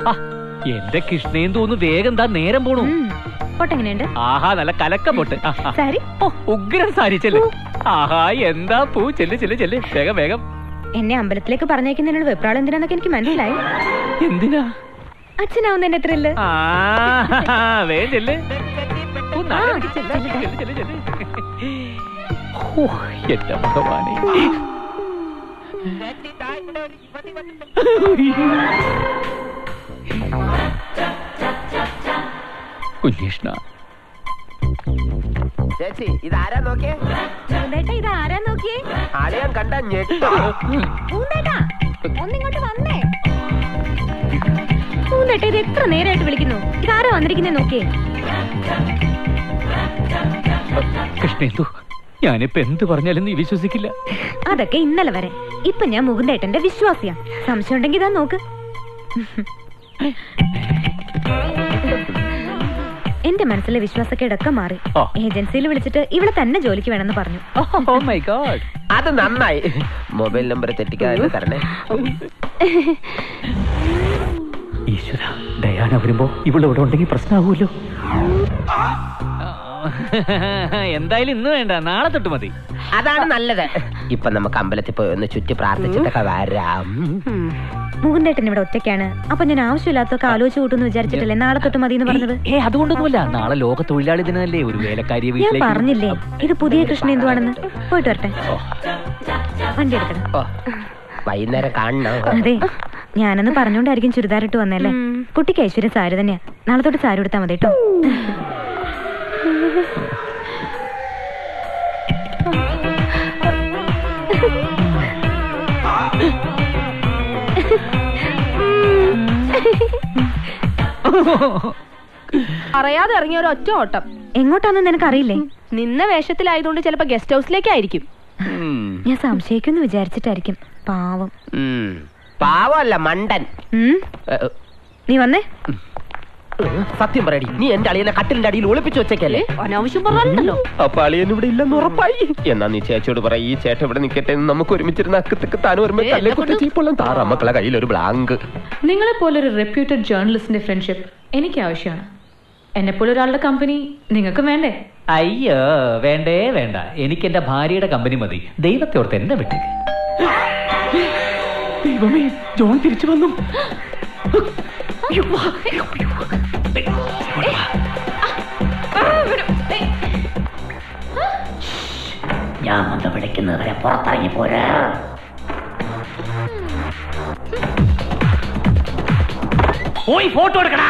എന്റെ കൃഷ്ണയും തോന്നുന്നു വേഗം താ നേരം പോണു. പൊട്ടെങ്ങനെയുണ്ട്? ആഹാ നല്ല കലക്ക പൊട്ട്. സാരി ഉഗ്രം സാരി ചെല്ല്. ആഹാ എന്താ പൂ, ചെല്ല് ചെല്ല് ചെല്ല് വേഗം വേഗം. എന്നെ അമ്പലത്തിലേക്ക് പറഞ്ഞേക്കുന്നതിനുള്ള വെപ്രാളം എന്തിനാന്നൊക്കെ എനിക്ക് മനസ്സിലായി. എന്തിനാ? അച്ഛനാവുന്നതിന്റെ ത്രില്ല്. വേഗം ചെല്ല്. എന്റെ ഭഗവാനെ, കുഞ്ഞേഷ്ണ ചേച്ചി ഇതാരാ നോക്കിയേ? ഇതാരാ നോക്കിയേ? ആളെയാൻ കണ്ട ഞെട്ടോ. ഒന്നിങ്ങോട്ട് വന്നേ. പൂന്തേട്ടാ ഇത് എത്ര നേരമായിട്ട് വിളിക്കുന്നു. ഇതാരാ വന്നിരിക്കുന്നേ നോക്കിയേ. കൃഷ്ണേന്ദു, ഞാനിപ്പോ എന്ത് പറഞ്ഞാലും നീ വിശ്വസിക്കില്ല. അതൊക്കെ ഇന്നലെ വരെ. ഇപ്പൊ ഞാൻ മുകുന്ദേട്ടന്റെ വിശ്വാസിയാ. സംശയം ഉണ്ടെങ്കിൽ ഇതാ നോക്ക്. എന്റെ മനസ്സിലെ വിശ്വാസക്കേടൊക്കെ മാറി. ഏജൻസിയിൽ വിളിച്ചിട്ട് ഇവിടെ തന്നെ ജോലിക്ക് വേണമെന്ന് പറഞ്ഞു. ഓ മൈ ഗോഡ്, അത് നന്നായി. മൊബൈൽ നമ്പർ തെറ്റിക്കാതെ തരണേ. ഈശ്വര, ഡയാന വരുമ്പോ ഇവളിവിടെ ഉണ്ടെങ്കിൽ പ്രശ്നമാകുമല്ലോ. എന്തായാലും ഇന്ന് വേണ്ട, നാളെ തൊട്ട് മതി. അതാണ് നല്ലത്. ഇപ്പൊ നമുക്ക് അമ്പലത്തിൽ പോയി ഒന്ന് ചുറ്റി പ്രാർത്ഥിച്ചിട്ടൊക്കെ വരാം. മുകുന്ദേട്ടൻ ഇവിടെ ഒറ്റയ്ക്കാണ്. അപ്പൊ ഞാൻ ആവശ്യമില്ലാത്തൊക്കെ ആലോചിച്ച് കൂട്ടുന്നു വിചാരിച്ചിട്ടല്ലേ നാളെ തൊട്ട് മതി എന്ന് പറഞ്ഞത്? അതുകൊണ്ടൊന്നുമില്ല, നാളെ ലോക തൊഴിലാളി ദിനമല്ലേ. ഒരു വേലക്കാരിയെ ഞാൻ പറഞ്ഞില്ലേ ഇത് പുതിയ കൃഷ്ണ എന്തുവാണെന്ന്. പോയിട്ട് വരട്ടെ, വണ്ടി എടുക്കണം. വൈകുന്നേരം കാണണോ? അതെ, ഞാനന്ന് പറഞ്ഞോണ്ടായിരിക്കും ചുരിദാറിട്ട് വന്നല്ലേ. കുട്ടിക്ക് ഐശ്വര്യം സാരി തന്നെയാ. നാളെ തൊട്ട് സാരി എടുത്താൽ മതി കേട്ടോ. അറിയാതെ ഇറങ്ങിയ ഒരു ഒറ്റ ഓട്ടം. എങ്ങോട്ടാന്ന് നിനക്ക് അറിയില്ലേ? നിന്ന വേഷത്തിലായതുകൊണ്ട് ചിലപ്പോ ഗസ്റ്റ് ഹൗസിലേക്കായിരിക്കും. ഞാൻ സംശയിക്കുന്നു വിചാരിച്ചിട്ടായിരിക്കും. പാവം. പാവല്ല, മണ്ടൻ. നീ വന്നേ. സത്യം പറയടി, നീ എന്റെ അളിയനെ കട്ടിലിന്റെ അടിയിൽ ഒളിപ്പിച്ചു വെച്ചേക്കല്ലേ? അനാവശ്യം പറഞ്ഞല്ലോ. അപ്പൊ അളിയൻ ഇവിടെ ഇല്ലെന്ന് ഉറപ്പായി. എന്നാ നീ ചേച്ചിയോട് പറ, ഈ ചേട്ടൻ ഇവിടെ നിൽക്കട്ടെ, നമുക്ക് ഒരുമിച്ചിരുന്ന അക്കത്തൊക്കെ താനും വരുമ്പോ കല്ലേ കുത്തി ചീപ്പൊള്ളും. താറമ്മക്കളെ കയ്യിൽ ഒരു ബ്ലാങ്ക്. നിങ്ങളെ പോലൊരു റെപ്യൂട്ടഡ് ജേർണലിസ്റ്റിന്റെ ഫ്രണ്ട്ഷിപ്പ് എനിക്ക് ആവശ്യമാണ്. എന്നെ പോലെ ഒരാളുടെ കമ്പനി നിങ്ങൾക്ക് വേണ്ടേ? അയ്യോ വേണ്ടേ വേണ്ട, എനിക്ക് എന്റെ ഭാര്യയുടെ കമ്പനി മതി. ദൈവത്തെ ഓർത്ത് എന്നെ വിട്ടേക്ക്. ദൈവമേ, ജോൺ തിരിച്ചു വന്നു. ഞാൻ വന്ന് വിളിക്കുന്നവരെ പുറത്തിറങ്ങി പോരാ. പോയി ഫോട്ടോ എടുക്കടാ.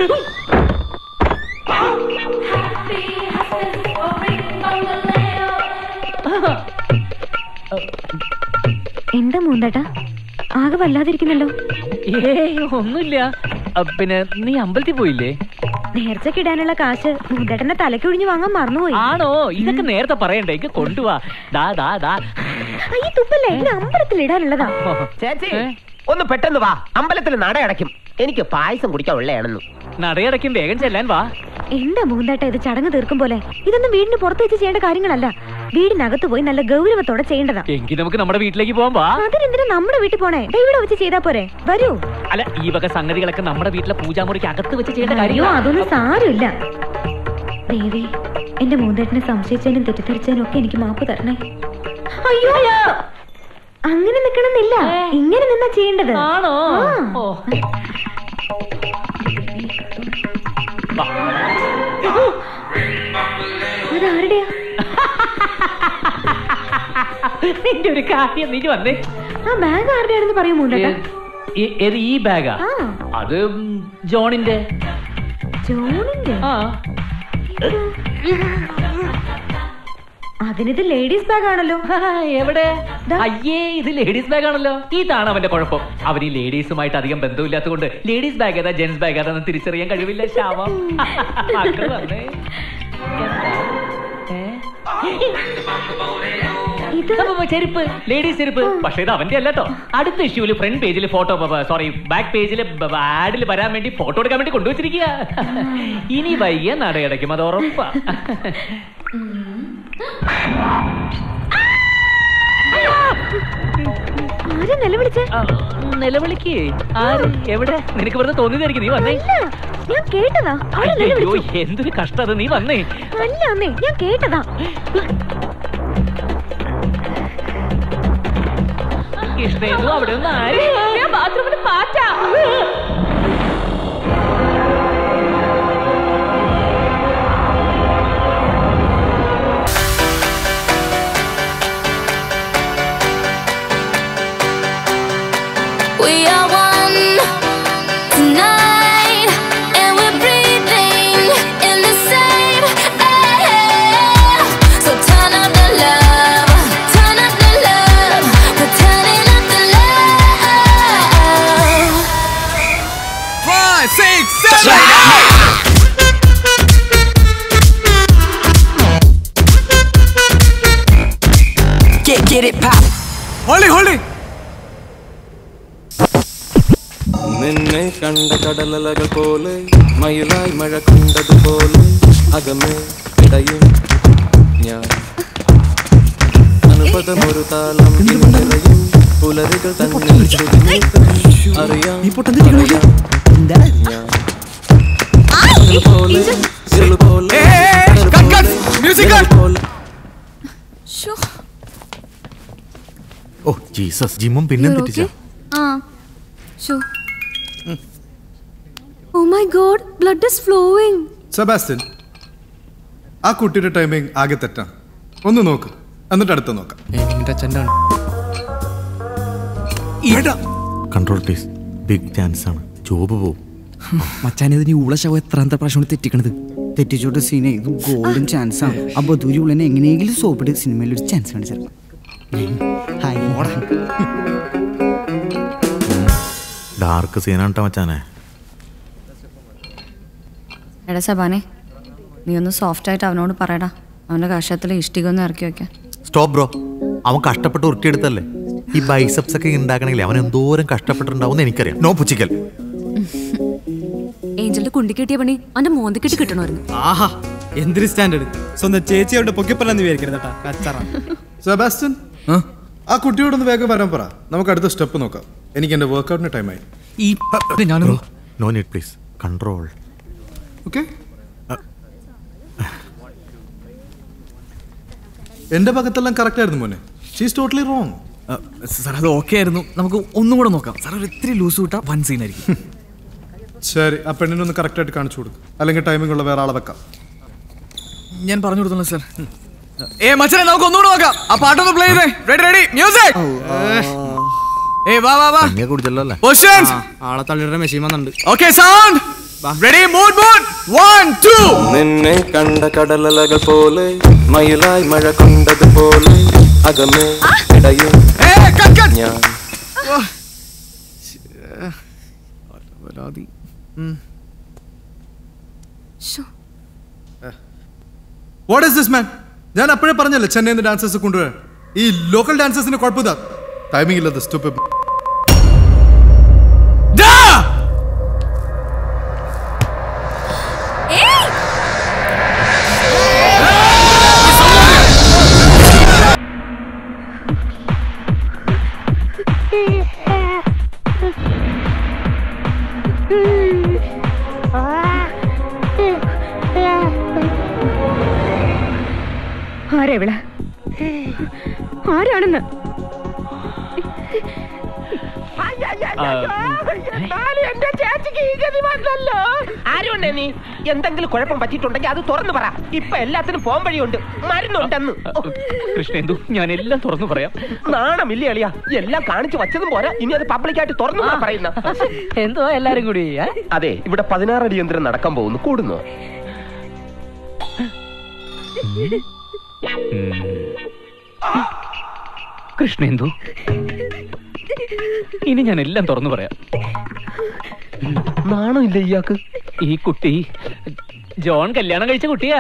എന്താ മൂന്തേട്ടാ, ആകെ വല്ലാതിരിക്കുന്നല്ലോ. ഒന്നുമില്ല. പിന്നെ നീ അമ്പലത്തിൽ പോയില്ലേ? നേർച്ചക്കിടാനുള്ള കാശ് മൂന്തേട്ടന്റെ തലക്കൊഴിഞ്ഞു വാങ്ങാൻ മറന്നുപോയി. ആണോ? ഇതൊക്കെ നേരത്തെ പറയണ്ടേ? എനിക്ക് കൊണ്ടുപോവാ. തുപ്പല്ലേ, ഇത് അമ്പലത്തിൽ ഇടാനുള്ളതാ. ചേച്ചി ഒന്ന് പെട്ടെന്ന് വാ, അമ്പലത്തിൽ നട അടയ്ക്കും. എനിക്ക് പായസം കുടിക്കാൻ ഉള്ളയാണെന്ന്. നടയടയ്ക്കും, വേഗം ചെല്ലാൻ വാ. എന്താ മൂന്തേട്ട ഇത് ചടങ്ങ് തീർക്കും പോലെ? ഇതൊന്നും വീടിന് പുറത്ത് വെച്ച് ചെയ്യേണ്ട കാര്യങ്ങളല്ല. വീടിനകത്ത് പോയി നല്ല ഗൗരവത്തോടെ ചെയ്യേണ്ടതാ. എങ്കിൽ നമുക്ക് നമ്മുടെ വീട്ടിലേക്ക് പോകാൻ വാ. അതിനെന്തിനാ നമ്മുടെ വീട്ടിൽ പോണേ? ഇവിടെ വെച്ച് ചെയ്താ പോരെ? വരൂ. അല്ല, ഈ വക സംഗതികളൊക്കെ നമ്മുടെ വീട്ടിലെ പൂജാമുറിക്ക് അകത്ത് വെച്ച് ചെയ്യേണ്ട കാര്യം. അതൊന്നും സാരമില്ല. ദേവി, എന്റെ മൂന്തേട്ടനെ സംശയിച്ചതിനും തെറ്റിദ്ധരിച്ചതിനും ഒക്കെ എനിക്ക് മാപ്പ് തരണേ. അയ്യോ, അങ്ങനെ നിക്കണമെന്നില്ല, ഇങ്ങനെ നിന്നാ ചെയ്യേണ്ടത്. ആണോ? അതാരുടെയാ? നിന്റെ ഒരു കാര്യം, നീ വന്നേ. ആ ബാഗ് ആരുടെയാണെന്ന് പറയൂ മൂന്തേട്ടാ. ഈ ബാഗാ? അത് ജോണിന്റെ. ജോണിന്റെ? അതിനിത് ലേഡീസ് ബാഗ് ആണല്ലോ. എവിടെ? അയ്യേ, ഇത് ലേഡീസ് ബാഗ് ആണല്ലോ. ഇതാണ് അവന്റെ കുഴപ്പം. അവന് ഈ ലേഡീസുമായിട്ട് അധികം ബന്ധമില്ലാത്തതുകൊണ്ട് ലേഡീസ് ബാഗ് ഏതാ ജെന്റ്സ് ബാഗ് ഏതാന്ന് തിരിച്ചറിയാൻ കഴിവില്ല. ശാപം. ചെരുപ്പ്, ലേഡീസ് ചെരുപ്പ്. പക്ഷെ ഇത് അവന്റെ അല്ലട്ടോ. അടുത്ത ഇഷ്യൂല് ഫ്രണ്ട് പേജിൽ ഫോട്ടോ, ബാക്ക് പേജില് ആഡിൽ വരാൻ വേണ്ടി ഫോട്ടോ എടുക്കാൻ വേണ്ടി കൊണ്ടുവച്ചിരിക്കുക. ഇനി വൈകിയ നടയടയ്ക്കും, അത് ഉറപ്പാ. ആരാ നിലവിളിച്ചേ? നിലവിളിക്കേ? ആര്? എവിടെ? നിനക്ക് വെറുതെ തോന്നിയതായിരിക്കും. നീ വന്നേ. ഞാൻ കേട്ടതാ. അയ്യോ, എന്തൊരു കഷ്ടം. നീ വന്നേ. അല്ല അമ്മേ, ഞാൻ കേട്ടതാ. കൃഷ്ണേന്ദു, അവിടെ ഒന്ന് ആര്? ബാത്റൂമിൽ പാറ്റാ. We are one tonight, and we're breathing in the same air. So turn up the love, turn up the love, we're turning up the love. 5, 6, 7, 8. Get it pop. Hold it. നിന്നെ കണ്ട കടലലകൾ പോലെ മയിലായി മഴ കണ്ടതുപോലെ അകമേ ഇടയും ഞാൻ അനുപദമൊരു താളം നിറയും പുലരുകൾ തന്നിൽ അറിയാം ഓ ജീസസ്, ജിമ്മും പിന്നെ തെറ്റിച്ച. Oh my god, blood is flowing. Sebastian, ആ കുട്ടിയുടെ ടൈമിംഗ് ആകെ തെറ്റാണ്. ഒന്ന് നോക്ക്, എന്നിട്ട് അടുത്ത് നോക്കാം. Control please. ബിഗ് ചാൻസ് ആണ്, ജോബ് പോവും. മച്ചാനത് നീ ഉള്ള ശവം എത്രാമത്തെ പ്രാവശ്യമാണ് തെറ്റിക്കണത്? തെറ്റിച്ചോട്ട് സീനെ, ഇത് ഗോൾഡൻ ചാൻസ് ആണ്. അപ്പൊ ദൂരി ഉള്ളനെ എങ്ങനെയെങ്കിലും സോപ്പിട്ട് സിനിമയിൽ ഒരു ചാൻസ് കാണിച്ചു. ഡാർക്ക് സീനാണ് മച്ചാനെ. എടാ സബാനെ, നീ ഒന്ന് സോഫ്റ്റ് ആയിട്ട് അവനോട് പറയടാ, അവന്റെ കഷത്തിലെ ഇഷ്ടിക ഒന്ന് ഇറക്കി വെക്കാൻ. സ്റ്റോപ്പ് ബ്രോ, അവൻ കഷ്ടപ്പെട്ട് ഉരുട്ടിയെടുത്തല്ലേ. ഈ ബൈസെപ്സ് ഒക്കെ ഉണ്ടാക്കണമെങ്കിൽ അവൻ എന്തോരം കഷ്ടപ്പെട്ടിട്ടുണ്ടാവും എനിക്കറിയാം. നോ പുച്ചിക്കൽ. ഏഞ്ചലിന്റെ കുണ്ടി കിട്ടിയ പണി അവന്റെ മോന്തിക്കിട്ട് കിട്ടണമായിരുന്നു. ആഹാ, എന്തൊരു സ്റ്റാൻഡേർഡ്. സ്വന്തം ചേച്ചിയോട് പൊക്കിപ്പല്ലെന്ന് വിചാരിക്കരുത്. സെബാസ്റ്റ്യൻ, ആ കുട്ടിയോടൊന്ന് വേഗം വരാൻ പറ. നമുക്ക് അടുത്ത സ്റ്റെപ്പ് നോക്കാം. എനിക്ക് എന്റെ വർക്ക്ഔട്ടിന് ടൈമായി. No need please, control. Okay, എന്റെ ഭാഗത്തെല്ലാം കറക്റ്റ് ആയിരുന്നു മോനെ. She's totally wrong. സാർ അത് ഓക്കെ ആയിരുന്നു. നമുക്ക് ഒന്നും കൂടെ നോക്കാം. സാർ ഒരു ഇത്തിരി ലൂസ് വിട്ടാ വൺ സീനായിരിക്കും. ശരി, ആ പെണ്ണിനൊന്ന് കറക്റ്റ് ആയിട്ട് കാണിച്ചു കൊടുക്കും, അല്ലെങ്കിൽ ടൈമിംഗ് ഉള്ള വേറെ ആളെ വെക്കാം. ഞാൻ പറഞ്ഞു കൊടുത്തോളാം സാർ. മച്ചനെ നമുക്ക് ഒന്നുകൂടെ നോക്കാം. ആ പാട്ടൊന്ന് പ്ലേ ചെയ്തേ. Ready music. ആളെ തള്ളിയുടെ മെഷീൻ വന്നിട്ടുണ്ട്. Okay, sound ready, mood 1 2. നിന്നെ കണ്ട കടലലകൾ പോലെ മയിലായി മഴ കൊണ്ടതുപോലെ അകമേ ഇടയും ഞാൻ. What is this man? ഞാൻ അപ്പോഴേ പറഞ്ഞല്ലേ ചെന്നൈയിൽ നിന്ന് ഡാൻസേഴ്സ് കൊണ്ടുവരാൻ. ഈ ലോക്കൽ ഡാൻസേഴ്സിന് കുഴപ്പമില്ല, ടൈമിംഗ് ഇല്ലത്. സ്റ്റൂപ്പിഡ്. ആരെവിടെ? ആരാണെന്ന്? ആരുണ്ടേ നീ? എന്തെങ്കിലും കുഴപ്പം പറ്റിയിട്ടുണ്ടെങ്കിൽ അത് തുറന്നു പറ. ഇപ്പൊ എല്ലാത്തിനും പോകാൻ വഴിയുണ്ട്, മരുന്നുണ്ടെന്ന്. കൃഷ്ണേന്ദു, ഞാൻ എല്ലാം തുറന്നു പറയാം. നാണമില്ലേ അളിയ? എല്ലാം കാണിച്ചു വച്ചതും പോരാ, ഇനി അത് പബ്ലിക്കായിട്ട് തുറന്നു പറയുന്ന. എന്തോ എല്ലാരും കൂടി. അതെ, ഇവിടെ 16 അടി യന്ത്രം നടക്കാൻ പോകുന്നു. കൂടുന്നു. കൃഷ്ണേന്ദു, ഇനി ഞാൻ എല്ലാം തുറന്നു പറയാം. നാണമില്ല ഇയാൾക്ക്? ഈ കുട്ടി ജോൺ കല്യാണം കഴിച്ച കുട്ടിയാ.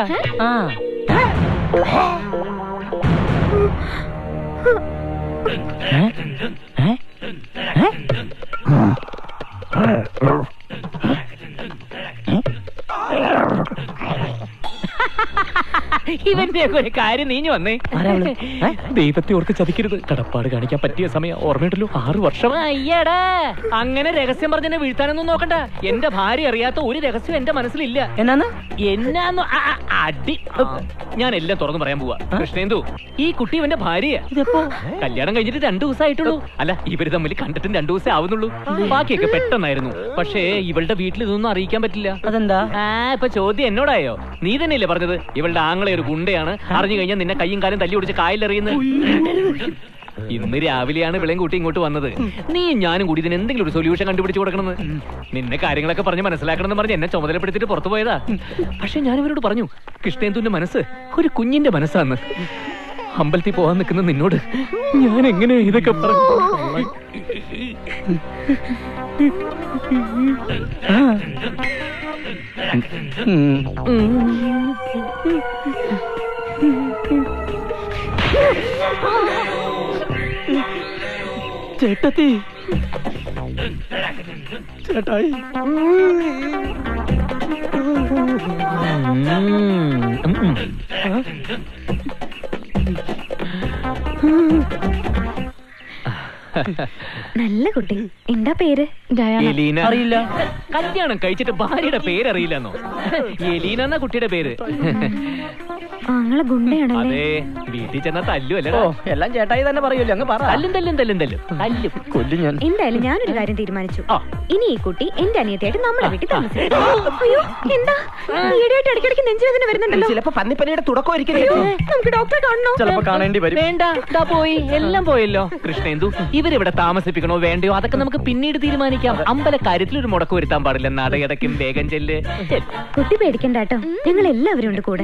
ഇവന്റെ ഇതിന്റെയൊക്കെ ഒരു കാര്യം നീഞ്ഞു വന്നേ. ദൈവത്തെ ഓർത്ത് ചതിക്കരുത്. കടപ്പാട് കാണിക്കാൻ പറ്റിയ സമയം ഓർമ്മയുണ്ടല്ലോ, 6 വർഷം. അയ്യടാ, അങ്ങനെ രഹസ്യം പറഞ്ഞെന്നെ വീഴ്ത്താനൊന്നും നോക്കണ്ട. എന്റെ ഭാര്യ അറിയാത്ത ഒരു രഹസ്യം എന്റെ മനസ്സിലില്ല. എന്നാന്ന് അടി ഞാൻ എല്ലാം തുറന്നു പറയാൻ പോവാ. കൃഷ്ണേന്ദു, ഈ കുട്ടി ഇവന്റെ ഭാര്യ. കല്യാണം കഴിഞ്ഞിട്ട് 2 ദിവസമായിട്ടുള്ളൂ. അല്ല, ഇവര് തമ്മിൽ കണ്ടിട്ടും 2 ദിവസമേ ആവുന്നുള്ളൂ. ബാക്കിയൊക്കെ പെട്ടെന്നായിരുന്നു. പക്ഷേ ഇവളുടെ വീട്ടിൽ ഇതൊന്നും അറിയിക്കാൻ പറ്റില്ല. അതെന്താ? ഇപ്പൊ ചോദ്യം എന്നോടായോ? നീ തന്നെയല്ലേ പറഞ്ഞത് ഇവളുടെ ആങ്ങളെ ഒരു ഗുണ്ടയാണ്, അറിഞ്ഞു കഴിഞ്ഞാൽ നിന്നെ കയ്യും കാലും തല്ലി ഒടിച്ച് കായലെറിയുന്നത്. ഇന്ന് രാവിലെയാണ് വിളയും കൂട്ടി ഇങ്ങോട്ട് വന്നത്. നീ ഞാനും കൂടി ഇതിന് എന്തെങ്കിലും ഒരു സൊല്യൂഷൻ കണ്ടുപിടിച്ചു കൊടുക്കണമെന്ന്. നിന്നെ കാര്യങ്ങളൊക്കെ പറഞ്ഞ് മനസ്സിലാക്കണമെന്ന് പറഞ്ഞ് എന്നെ ചുമതലപ്പെടുത്തിട്ട് പുറത്തു പോയതാ. പക്ഷെ ഞാൻ ഇവരോട് പറഞ്ഞു, കൃഷ്ണേന്ദുവിന്റെ മനസ്സ് ഒരു കുഞ്ഞിന്റെ മനസ്സാന്ന്. അമ്പലത്തിൽ പോകാൻ നിൽക്കുന്ന നിന്നോട് ഞാൻ എങ്ങനെ ഇതൊക്കെ പറഞ്ഞു? ചേട്ടത്തി, ചേട്ടായി, നല്ല കുട്ടി. എന്താ പേര്? എലീന. അറിയില്ല. കല്യാണം കഴിച്ചിട്ട് ഭാര്യയുടെ പേരറിയില്ലെന്നോ? എലീന എന്നാ കുട്ടിയുടെ പേര്. ആങ്ങളെ ഗുണ്ടയാണല്ലേ? അതെ, വീട്ടിൽ ചെന്നാ തല്ലു അല്ലേ? എല്ലാം ചേട്ടായി തന്നെ പറയൂല്ലോ, അങ്ങ് പറ. തല്ലും കൊല്ലും ഞാൻ. എന്തായാലും ഞാനൊരു കാര്യം തീരുമാനിച്ചു. ഇനി ഈ കുട്ടി എന്റെ അനിയത്തിയായിട്ട് നമ്മുടെ വീട്ടിൽ താമസിക്കും. അയ്യോ, എന്താ ഈടായിട്ട് ഇടയ്ക്കിടയ്ക്ക് നെഞ്ചുവേദന വരുന്നുണ്ടല്ലോ? ചിലപ്പോ പന്നിപ്പനിയുടെ തുടക്കമായിരിക്കും. നമുക്ക് ഡോക്ടറെ കാണണോ? ചിലപ്പോ കാണേണ്ടി വരും. വേണ്ട, പോയി, എല്ലാം പോയല്ലോ. കൃഷ്ണേന്ദു, ഇവരിവിടെ താമസിപ്പിക്കണോ വേണ്ടയോ അതൊക്കെ നമുക്ക് പിന്നീട് തീരുമാനിക്കാം. അമ്പലക്കാര്യത്തിൽ ഒരു മുടക്ക് വരുത്താൻ പാടില്ല. നടയടയ്ക്കും, വേഗം ചെല്ല്. കുട്ടി പേടിക്കണ്ട കേട്ടോ, ഞങ്ങൾ എല്ലാവരും ഉണ്ട് കൂടെ.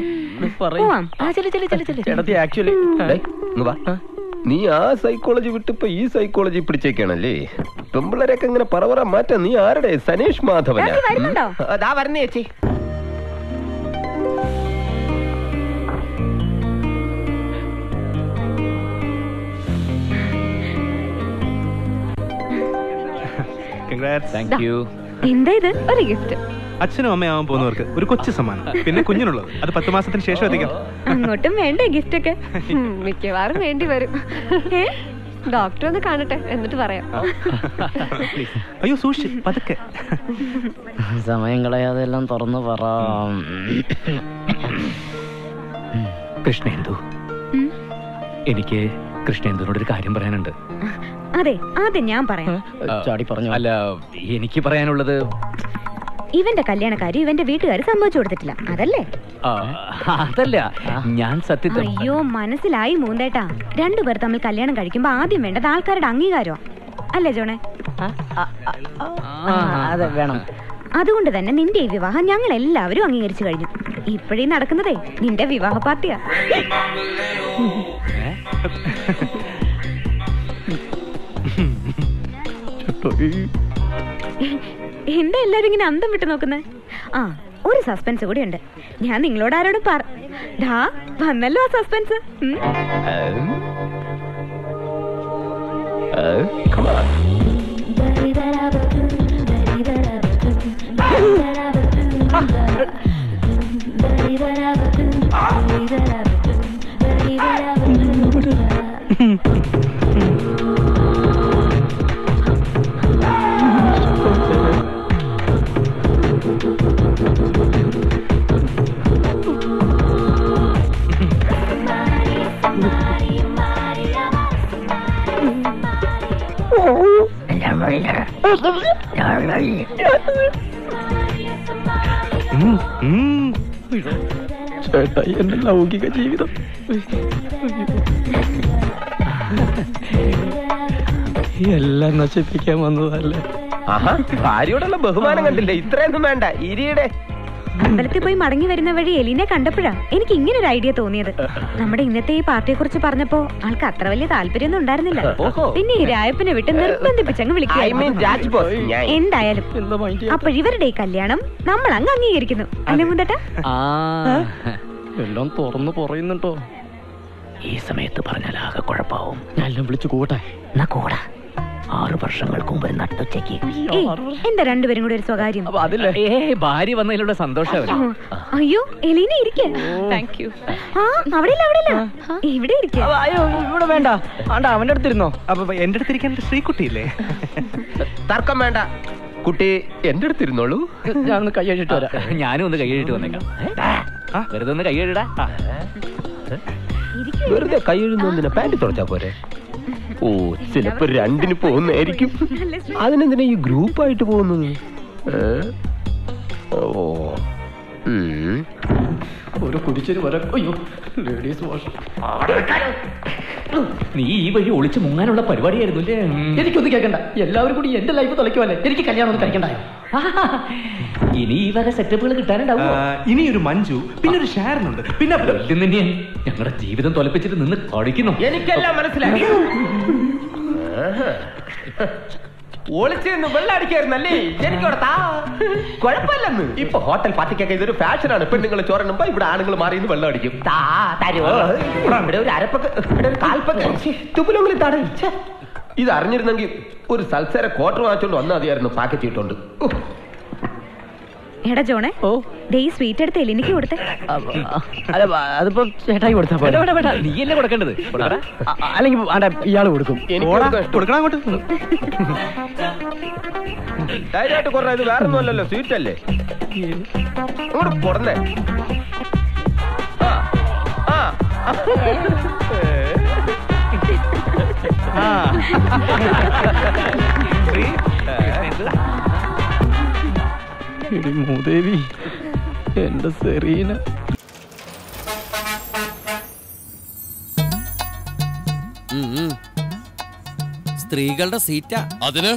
നീ ആ സൈക്കോളജി വിട്ടിപ്പോ ഈ സൈക്കോളജി പിടിച്ചേക്കാണല്ലേ? പെമ്പിളരൊക്കെ ഇങ്ങനെ പറവറ മാറ്റാ. നീ ആരുടെ? സനീഷ് മാധവനാ? അതാ വരണേ ചേച്ചി. എന്താ ഇത്? ഒരു ഗിഫ്റ്റ്. അച്ഛനും അമ്മയാവാൻ പോകുന്നവർക്ക് ഒരു കൊച്ചു സമ്മാനം, പിന്നെ കുഞ്ഞിനുള്ളത് അത് 10 മാസത്തിന് ശേഷം എത്തിക്കാം. അങ്ങോട്ടും വേണ്ടേ ഗിഫ്റ്റ് ഒക്കെ? മിക്കവാറും വേണ്ടി വരും. ഡോക്ടർ ഒന്ന് കാണട്ടെ, എന്നിട്ട് പറയാം. അയ്യോ സൂക്ഷിച്ച്, പതുക്കെ. സമയം കളയാതെ എല്ലാം തുറന്നു പറ. കൃഷ്ണേന്ദു, എനിക്ക് കൃഷ്ണേന്ദുവിനോടൊരു കാര്യം പറയാനുണ്ട്. അതെ, ആദ്യം ഞാൻ പറയാം. ചാടി പറഞ്ഞു. അല്ല, എനിക്ക് പറയാനുള്ളത് ഇവന്റെ കല്യാണക്കാരി ഇവന്റെ വീട്ടുകാർ സമ്മതിച്ചു കൊടുത്തിട്ടില്ല, അതല്ലേ? അതല്ല, ഞാൻ സത്യത്തിൽ. അയ്യോ, മനസ്സിലായി മൂന്തേട്ടാ. 2 പേർ തമ്മിൽ കല്യാണം കഴിക്കുമ്പോ ആദ്യം വേണ്ടത് ആൾക്കാരുടെ അംഗീകാരമാണ്, അല്ലേ ജോണേ? അതെ, വേണം. അതുകൊണ്ട് തന്നെ നിന്റെ ഈ വിവാഹം ഞങ്ങൾ എല്ലാവരും അംഗീകരിച്ചു കഴിഞ്ഞു. ഇപ്പോഴേ നടക്കുന്നതേ നിന്റെ വിവാഹ പാർട്ടിയാ. എന്താ എല്ലാരും ഇങ്ങനെ അന്തം വിട്ട് നോക്കുന്നേ? ഒരു സസ്പെൻസ് കൂടി ഉണ്ട്. ഞാൻ നിങ്ങളോട് ആരോടും വന്നല്ലോ ആ സസ്പെൻസ്. ചേട്ടായി, എന്റെ ലൗകിക ജീവിതം എല്ലാം നശിപ്പിക്കാൻ വന്നതല്ലേ? ഭാര്യയോടുള്ള ബഹുമാനം കണ്ടില്ലേ? ഇത്രയൊന്നും വേണ്ട. ഇരിയുടെ അമ്പലത്തിൽ പോയി മടങ്ങി വരുന്ന വഴി എലീനെ കണ്ടപ്പോഴാ എനിക്ക് ഇങ്ങനെ ഒരു ഐഡിയ തോന്നിയത്. നമ്മുടെ ഇന്നത്തെ ഈ പാർട്ടിയെ കുറിച്ച് പറഞ്ഞപ്പോ ആൾക്ക് അത്ര വലിയ താല്പര്യമൊന്നും ഉണ്ടായിരുന്നില്ല. പിന്നെ ഈ രായപ്പനെ വിട്ട് നിർബന്ധിപ്പിച്ചങ്ങ് വിളിക്കുക. എന്തായാലും അപ്പോഴിവരുടെ ഈ കല്യാണം നമ്മൾ അങ്ങ് അംഗീകരിക്കുന്നു, അല്ലേ മുന്തേട്ടാ? എല്ലാം തുറന്നു പറയുന്നുണ്ടോ? ഈ സമയത്ത് പറഞ്ഞാൽ ആകെ കുഴപ്പാവും. ഞാൻ വിളിച്ചു കൂട്ടെ. കൂടാ. 6 വർഷങ്ങൾക്ക് മുമ്പ് നട്ടുച്ചയ്ക്ക്. എന്താ രണ്ടുപേരും കൂടി ഒരു സ്വകാര്യം? ഭാര്യ വന്നതിലുള്ള സന്തോഷം. അയ്യോ എലീന ഇരിക്കേ. Thank you. അവിടെ ഇവിടെ ഇരിക്കേ. അയ്യോ ഇവിടെ വേണ്ട, അവന്റെ അടുത്തിരുന്നോ. അപ്പൊ എന്റെ അടുത്തിരിക്കാൻ ശ്രീകുട്ടിയില്ലേ? തർക്കം വേണ്ട, കുട്ടി എന്റെ അടുത്തിരുന്നോളൂ. ഞാനൊന്ന് കൈ കഴിച്ചിട്ട് വരാം. ഞാനും ഒന്ന് കൈ കഴിട്ട് വന്നേക്കാം. വെറുതെ ഒന്ന് കൈ കഴിടാ. വെറുതെ കൈ എഴുതുന്നതിനെ പാൻറ് തുറച്ചാ പോരെ? ഓ ചിലപ്പോ രണ്ടിന് പോകുന്നതായിരിക്കും. അതിനെന്തിനാ ഈ ഗ്രൂപ്പായിട്ട് പോകുന്നത്? ഓ ഒരു കുടിച്ചൊരു അയ്യോ ലേഡീസ് വാഷ്. നീ ഈ വഴി ഒളിച്ച് മുങ്ങാനുള്ള പരിപാടിയായിരുന്നു അല്ലേ? എനിക്കൊന്നും കേൾക്കണ്ട, എല്ലാവരും കൂടി എന്റെ ലൈഫ് തുളയ്ക്കുമല്ലേ. എനിക്ക് കല്യാണം ഒന്നും കഴിക്കണ്ടായോ? ഇനി ഈ വക സെറ്റപ്പുകൾ കിട്ടാനുണ്ടാവും. ഇനി ഒരു മഞ്ജു, പിന്നെ ഒരു ഷാരനുണ്ട്, പിന്നെ ഞങ്ങളുടെ ജീവിതം തൊലപ്പിച്ചിട്ട് നിന്ന് കളിക്കുന്നു. എനിക്കെല്ലാം മനസ്സിലായി. ഒളിച്ചെന്ന് വെള്ളം അടിക്കായിരുന്നല്ലേ? എനിക്കവിടെ കുഴപ്പമില്ലെന്ന്. ഇപ്പൊ ഹോട്ടൽ പാർട്ടിക്കൊക്കെ ഇതൊരു ഫാഷനാണ്. പെണ്ണുങ്ങൾ ചോരനുമ്പോ ഇവിടെ ആണുങ്ങൾ മാറിയെന്ന് വെള്ളം അടിക്കും. ഇവിടെ ഒരു അരപ്പൊക്കെ, ഇവിടെ ഒരു കാൽപ്പൊക്കെ തുപ്പലൊന്നും താട. ഇത് അറിഞ്ഞിരുന്നെങ്കിൽ ഒരു സൽസര ക്വാർട്ടർ വാങ്ങിച്ചോണ്ട് വന്നാൽ മതിയായിരുന്നു. പാക്കറ്റ് ഇട്ടോണ്ട്. എടാ ജോണേ, ദേ ഈ സ്വീറ്റ് എടുത്ത് എലിനിക്ക് കൊടുത്തേ. അതിപ്പോ ചേട്ടായി കൊടുത്താ നീയല്ലേ കൊടുക്കേണ്ടത്? അല്ലെങ്കിൽ ഇയാള് കൊടുക്കും. കൊടുക്കണം അങ്ങോട്ട്. ധൈര്യമായിട്ട് കുറേ, ഇത് വേറൊന്നും അല്ലല്ലോ, സ്വീറ്റ് അല്ലേ? ഇങ്ങോട്ട് പൊടന്നേ. മൂദേവി എന്റെ സെറീന. സ്ത്രീകളുടെ സീറ്റാ അതിന്.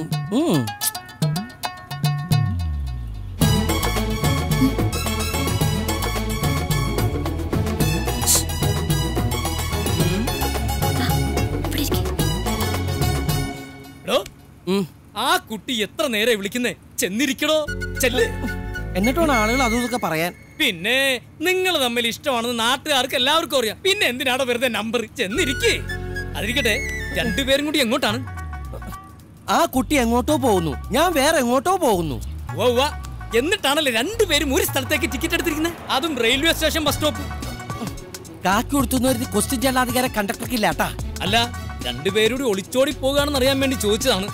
ആ കുട്ടി എത്ര നേരെ വിളിക്കുന്നേ? ചെന്നിരിക്കണോ? ചെല്ല്. എന്നിട്ടാണ് ആളുകൾ അതൊക്കെ പറയാൻ. പിന്നെ നിങ്ങൾ തമ്മിൽ ഇഷ്ടമാണെന്ന് നാട്ടുകാർക്ക് എല്ലാവർക്കും അറിയാം. പിന്നെ എന്തിനാണോ വെറുതെ നമ്പർ? ചെന്നിരിക്കേ. അതിരിക്കട്ടെ, രണ്ടുപേരും കൂടി എങ്ങോട്ടാണ്? ആ കുട്ടി എങ്ങോട്ടോ പോകുന്നു, ഞാൻ വേറെ എങ്ങോട്ടോ പോകുന്നു. എന്നിട്ടാണല്ലേ രണ്ടുപേരും ഒരു സ്ഥലത്തേക്ക് ടിക്കറ്റ് എടുത്തിരിക്കുന്നത്? അതും റെയിൽവേ സ്റ്റേഷൻ ബസ് സ്റ്റോപ്പ്. കാക്കി കൊടുത്തുന്ന ക്വസ്റ്റ്യൻ ജലാധികാര കണ്ടക്ടർക്കില്ലാട്ടാ. അല്ല, രണ്ടുപേരോട് ഒളിച്ചോടി പോകുകയാണെന്ന് അറിയാൻ വേണ്ടി ചോദിച്ചതാണ്.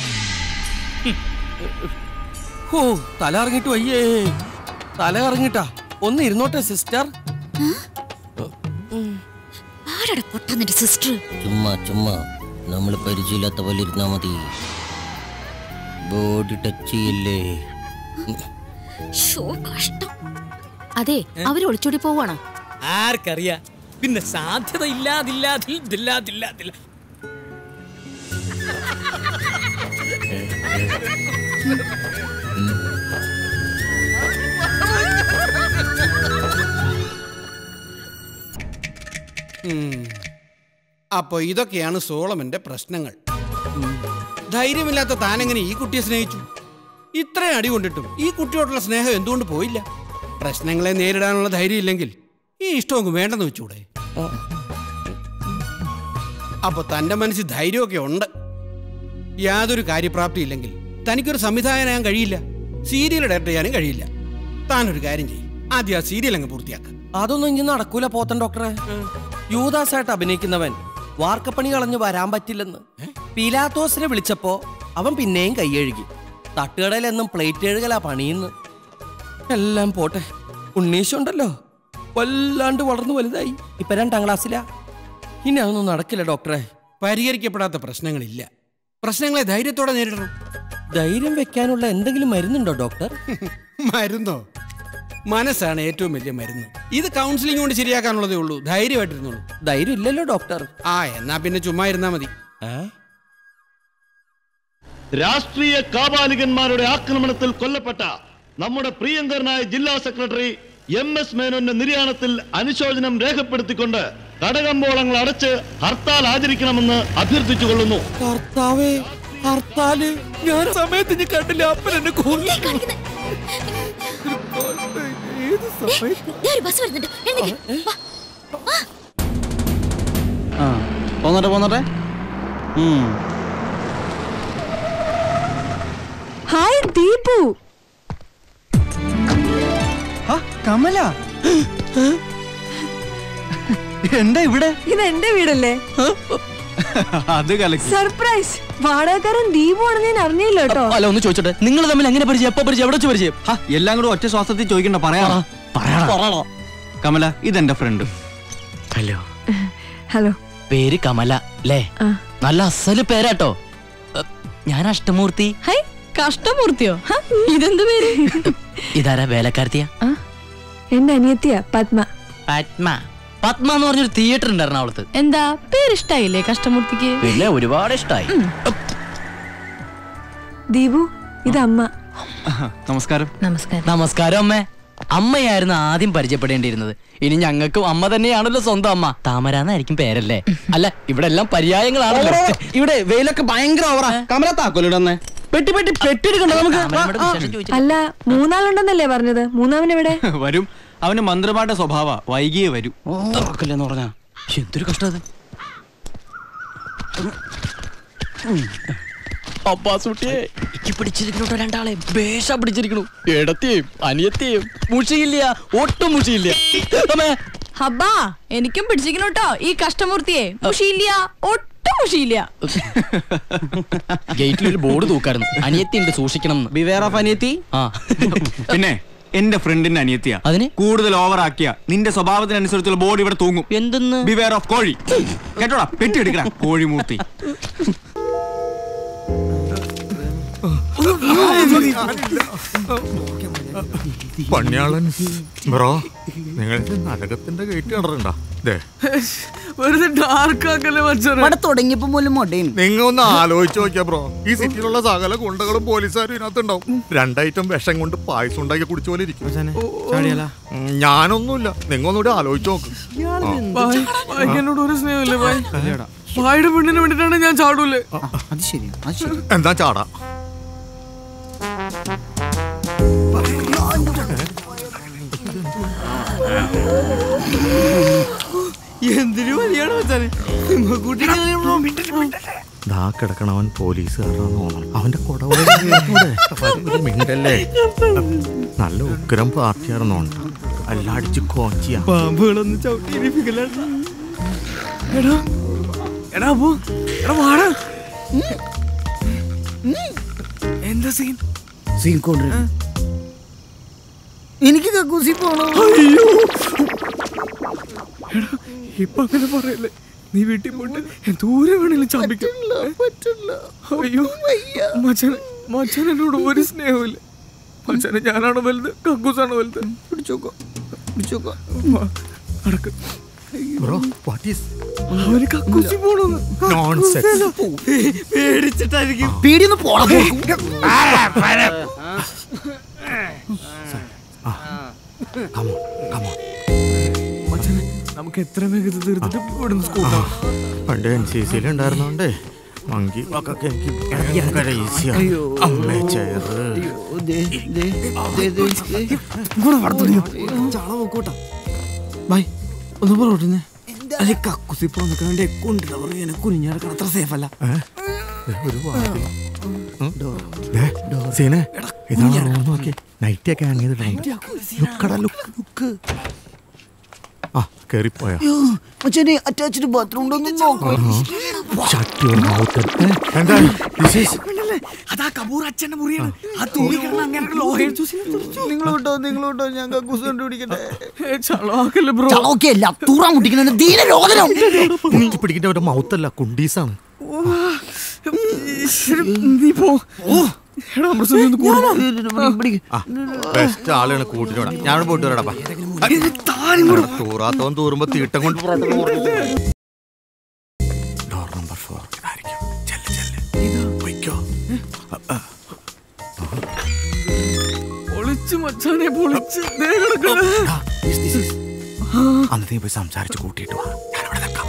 ഓ തല ഇറങ്ങിട്ട് വയ്യേ, തല ഇറങ്ങിട്ടാ. ഒന്ന് ഇരുന്നോട്ടെ സിസ്റ്റർ. ചുമ്മാ ചുമ്മാ നമ്മള് പരിചയമില്ലാത്ത പോലെ ഇരുന്നാ മതി. ബോഡി ടച്ച് ചെയ്യല്ലേ. അതെ, അവര് ഒളിച്ചോടി പോവാണോ? ആർക്കറിയാ? പിന്നെ സാധ്യത ഇല്ലാതില്ല. അപ്പൊ ഇതൊക്കെയാണ് സോളമന്റെ പ്രശ്നങ്ങൾ. ധൈര്യമില്ലാത്ത താനെങ്ങനെ ഈ കുട്ടിയെ സ്നേഹിച്ചു? ഇത്രയും അടി കൊണ്ടിട്ടും ഈ കുട്ടിയോടുള്ള സ്നേഹം എന്തുകൊണ്ട് പോയില്ല? പ്രശ്നങ്ങളെ നേരിടാനുള്ള ധൈര്യം ഇല്ലെങ്കിൽ ഈ ഇഷ്ടമൊക്കെ വേണ്ടെന്ന് വെച്ചൂടെ? അപ്പൊ തന്റെ മനസ്സിൽ ധൈര്യമൊക്കെ ഉണ്ട്. യാതൊരു കാര്യപ്രാപ്തി ഇല്ലെങ്കിൽ തനിക്കൊരു സംവിധായകനാകാൻ കഴിയില്ല, സീരിയൽ ഡയറക്ട് ചെയ്യാനും കഴിയില്ല. താനൊരു കാര്യം ചെയ്യും, ആദ്യം ആ സീരിയൽ അങ്ങ് പൂർത്തിയാക്ക. അതൊന്നും ഇനി നടക്കൂല പോത്തൻ ഡോക്ടറെ. യൂദാസായിട്ട് അഭിനയിക്കുന്നവൻ വാർക്കപ്പണി കളഞ്ഞു വരാൻ പറ്റില്ലെന്ന് പീലാത്തോസിനെ വിളിച്ചപ്പോ അവൻ പിന്നെയും കൈയഴുകി. തട്ടുകടയിൽ എന്നും പ്ലേറ്റ് എഴുകലാ പണിയുന്നു. എല്ലാം പോട്ടെ, ഉണ്ണീശുണ്ടല്ലോ, വല്ലാണ്ട് വളർന്നു വലുതായി. ഇപ്പൊ 2ാം ക്ലാസ്സിലാ. ഇനി അതൊന്നും നടക്കില്ല ഡോക്ടറെ. പരിഹരിക്കപ്പെടാത്ത പ്രശ്നങ്ങളില്ല. പ്രശ്നങ്ങളെ ധൈര്യത്തോടെ നേരിടണം. ധൈര്യം വെക്കാനുള്ള എന്തെങ്കിലും മരുന്നുണ്ടോ ഡോക്ടർ? മരുന്നോ? മനസ്സാണ് ഏറ്റവും വലിയ മരുന്ന്. ഇത് കൗൺസിലിംഗ് കൊണ്ട് ശരിയാക്കാനുള്ളതേ ഉള്ളൂ. ധൈര്യമായിട്ടിരുന്നുള്ളൂ. ധൈര്യം ഇല്ലല്ലോ ഡോക്ടർ. എന്നാ പിന്നെ ചുമ്മാ ഇരുന്നാ മതി. രാഷ്ട്രീയ കാപാലികന്മാരുടെ ആക്രമണത്തിൽ കൊല്ലപ്പെട്ട നമ്മുടെ പ്രിയങ്കരനായ ജില്ലാ സെക്രട്ടറി MS മേനോന്റെ നിര്യാണത്തിൽ അനുശോചനം രേഖപ്പെടുത്തിക്കൊണ്ട് കടകമ്പോളങ്ങൾ അടച്ച് ഹർത്താൽ ആചരിക്കണമെന്ന് അഭ്യർത്ഥിച്ചുകൊള്ളുന്നു. കർത്താവേ, ഹർത്താല് ഞാൻ സമയത്ത് ഇനി കണ്ടില്ല. അപ്പൻ എന്നെ പോന്നോട്ടെ. ദീപു കമല എന്താ ഇവിടെ? ഇത് എന്റെ വീടല്ലേ? അത് സർപ്രൈസ്. വാടകക്കാരൻ ദീപു ആണെന്ന് ഞാൻ അറിഞ്ഞില്ല കേട്ടോ. അല്ല ഒന്ന് ചോദിച്ചോട്ടെ, നിങ്ങൾ തമ്മിൽ എങ്ങനെ പരിചയം, എപ്പോ പരിചയം, എവിടെ വെച്ച് പരിചയം? എല്ലാം കൂടെ ഒറ്റ ശ്വാസത്തിൽ ചോദിക്കണ്ട, പറയാണോ? കമല, ഇതെന്റെ ഫ്രണ്ട്. ഹലോ. ഹലോ. പേര് കമല അല്ലേ? നല്ല അസല് പേരാട്ടോ. ഞാൻ അഷ്ടമൂർത്തി. കഷ്ടമൂർത്തിയോ? ഇതെന്ത് പേര്? ഇതാരാ വേലക്കാരത്തിയാ? എന്റെ അനിയത്തിയാ പത്മ. പത്മ എന്ന് പറഞ്ഞൊരു തിയേറ്റർ ഉണ്ട് എറണാകുളത്ത്. എന്താ പേരിഷ്ടായില്ലേ കഷ്ടമൂർത്തിക്ക്? പിന്നെ ഒരുപാട് ഇഷ്ടായി. ദീപു, ഇത് അമ്മ. നമസ്കാരം. നമസ്കാരം അമ്മേ. അമ്മയായിരുന്നു ആദ്യം പരിചയപ്പെടേണ്ടിയിരുന്നത്. ഇനി ഞങ്ങൾക്കും അമ്മ തന്നെയാണല്ലോ സ്വന്തം അമ്മ. താമരാന്നായിരിക്കും പേരല്ലേ? അല്ല, ഇവിടെ എല്ലാം പര്യായങ്ങളാണല്ലോ. ഇവിടെ വെയിലൊക്കെ ഭയങ്കര ഓവറാ. കമല താക്കോലിടന്നേ. പെട്ടിയെടുക്കണ്ടോ നമുക്ക്? അല്ല, മൂന്നാളുണ്ടെന്നല്ലേ പറഞ്ഞത്? മൂന്നാമനെവിടെ? വരും. അവന് മന്ത്രിമാരുടെ സ്വഭാവ, വൈകിയേ വരൂ. എന്ന് പറഞ്ഞാ എന്തൊരു കഷ്ടം അത്. പിടിച്ചിരിക്കണോ രണ്ടാളെ? ബേഷ പിടിച്ചിരിക്കണു. എടത്തെയും അനിയത്തെയും മുഷിയില്ല, ഒട്ടും മുഷിയില്ല. ഹബ്ബാ, എനിക്കും പിടിച്ചിരിക്കണോട്ടോ ഈ കഷ്ടമൂർത്തിയെ. മുഷിയില്ല, ഒട്ടും മുഷിയില്ല. ഗേറ്റിലൊരു ബോർഡ് തൂക്കായിരുന്നു, അനിയത്തി ഉണ്ട് സൂക്ഷിക്കണം. ബിവെയർ ഓഫ് അനിയത്തി. പിന്നെ എന്റെ ഫ്രണ്ടിന്റെ അനിയത്തിയാ. അതിന് കൂടുതൽ ഓവർ ആക്കിയ നിന്റെ സ്വഭാവത്തിനനുസരിച്ചുള്ള ബോർഡ് ഇവിടെ തൂങ്ങും. എന്തെന്ന്? ബിവെയർ ഓഫ് കോഴി. കേട്ടോടാ, പെട്ടിയെടുക്കണ കോഴിമൂർത്തി. പണ്യാളൻ ബ്രോ, നിങ്ങൾ നരകത്തിന്റെ ഗേറ്റ് കണ്ടിട്ടുണ്ടോ? തുടങ്ങിയപ്പോ പോലും നിങ്ങൾ ഒന്ന് ആലോചിച്ച് നോക്കിയാ ബ്രോ, ഈ സിറ്റിയിലുള്ള സകല ഗുണ്ടകളും പോലീസുകാരും ഇതിനകത്തുണ്ടാവും. 2 ഐറ്റം വിഷം കൊണ്ട് പായസം ഉണ്ടാക്കി കുടിച്ച പോലെ ഇരിക്കും. ഞാനൊന്നുമില്ല, നിങ്ങൾ ഒന്നുകൂടി ആലോചിച്ച് നോക്ക്. എന്നോട് ഒരു സ്നേഹമില്ലേ ഭായിയുടെ പെണ്ണിന് വേണ്ടിട്ടാണ് ഞാൻ ചാടൂലേ? എന്താ ചാടാ? എന്തിനു മതിയാണോ കിടക്കണവൻ പോലീസുകാരനാന്ന് തോന്നണം. അവന്റെ മിണ്ടല്ലേ. നല്ല ഉഗ്രം പാർട്ടിയാണെന്നോണ്ട. എല്ലാം അടിച്ച് കോച്ചിയാ. പാമ്പുകളൊന്നും ചവിട്ടിയിരിപ്പിക്കലാണ്. എന്താ സീൻ കൊണ്ട് എനിക്ക് കക്കൂസി പോണോ? ഇപ്പൊ അങ്ങനെ പറയല്ലേ. നീ വീട്ടിൽ പോയിട്ട് ദൂരെ വേണേലും ചാമ്പിക്കും. അയ്യോ മച്ചാൻ എന്നോട് ഒരു സ്നേഹമില്ല. മച്ചാനെ ഞാനാണോ വലുത്, കക്കൂസാണോ വലുത്? പിടിച്ചോക്കോ. അടക്ക്. അവര് കക്കൂസി പോണോന്ന് പേടിച്ചിട്ടായിരിക്കും. പേടിയൊന്ന് പോണം. നമുക്ക് എത്ര വേഗത്തിൽ തീർത്തിട്ട് ഇവിടുന്ന് സ്കൂട്ടാണ്. പണ്ട് NCC ഉണ്ടായിരുന്നോണ്ടേ മങ്കി വാക്കൊക്കെ എനിക്ക് ഭയങ്കര ഈസിയാണ്. അമ്മേ ചേറ് ഒന്ന് പറഞ്ഞേ. അല്ലെ കക്കുസി പോന്നൊക്കെ വേണ്ടി കൊണ്ടിട്ട് പറയാൻ കുഞ്ഞിറക്കണം. അത്ര സേഫ് അല്ല. നൈറ്റൊക്കെ കേറിപ്പോയാ അറ്റാച്ച്ഡ് ബാത്റൂം അതാ കപൂർ അച്ഛന്റെ മുറിയാണ്. നിങ്ങളോട്ടോ ഞാൻ കക്കൂസ് കണ്ടുപിടിക്കട്ടെ. പിടിക്കേണ്ട ഒരു മൗത്തല്ല, കുണ്ടീസാണ്. നീ പോ. ബെസ്റ്റ് ആളാണ് കൂട്ടിനോടാ. ഞാൻ പോയിട്ട് വരടാ. തൂറാത്തവൻ തൂറുമ്പോ തീട്ടം കൊണ്ട് ഡോർ നമ്പർ 4 ഇതായിരിക്കും. പൊളിച്ചു മച്ചാനെ, പൊളിച്ച്. അന്ന് നീ പോയി സംസാരിച്ച് കൂട്ടിയിട്ട് വാ. ഞാനിവിടെ നിൽക്കാം.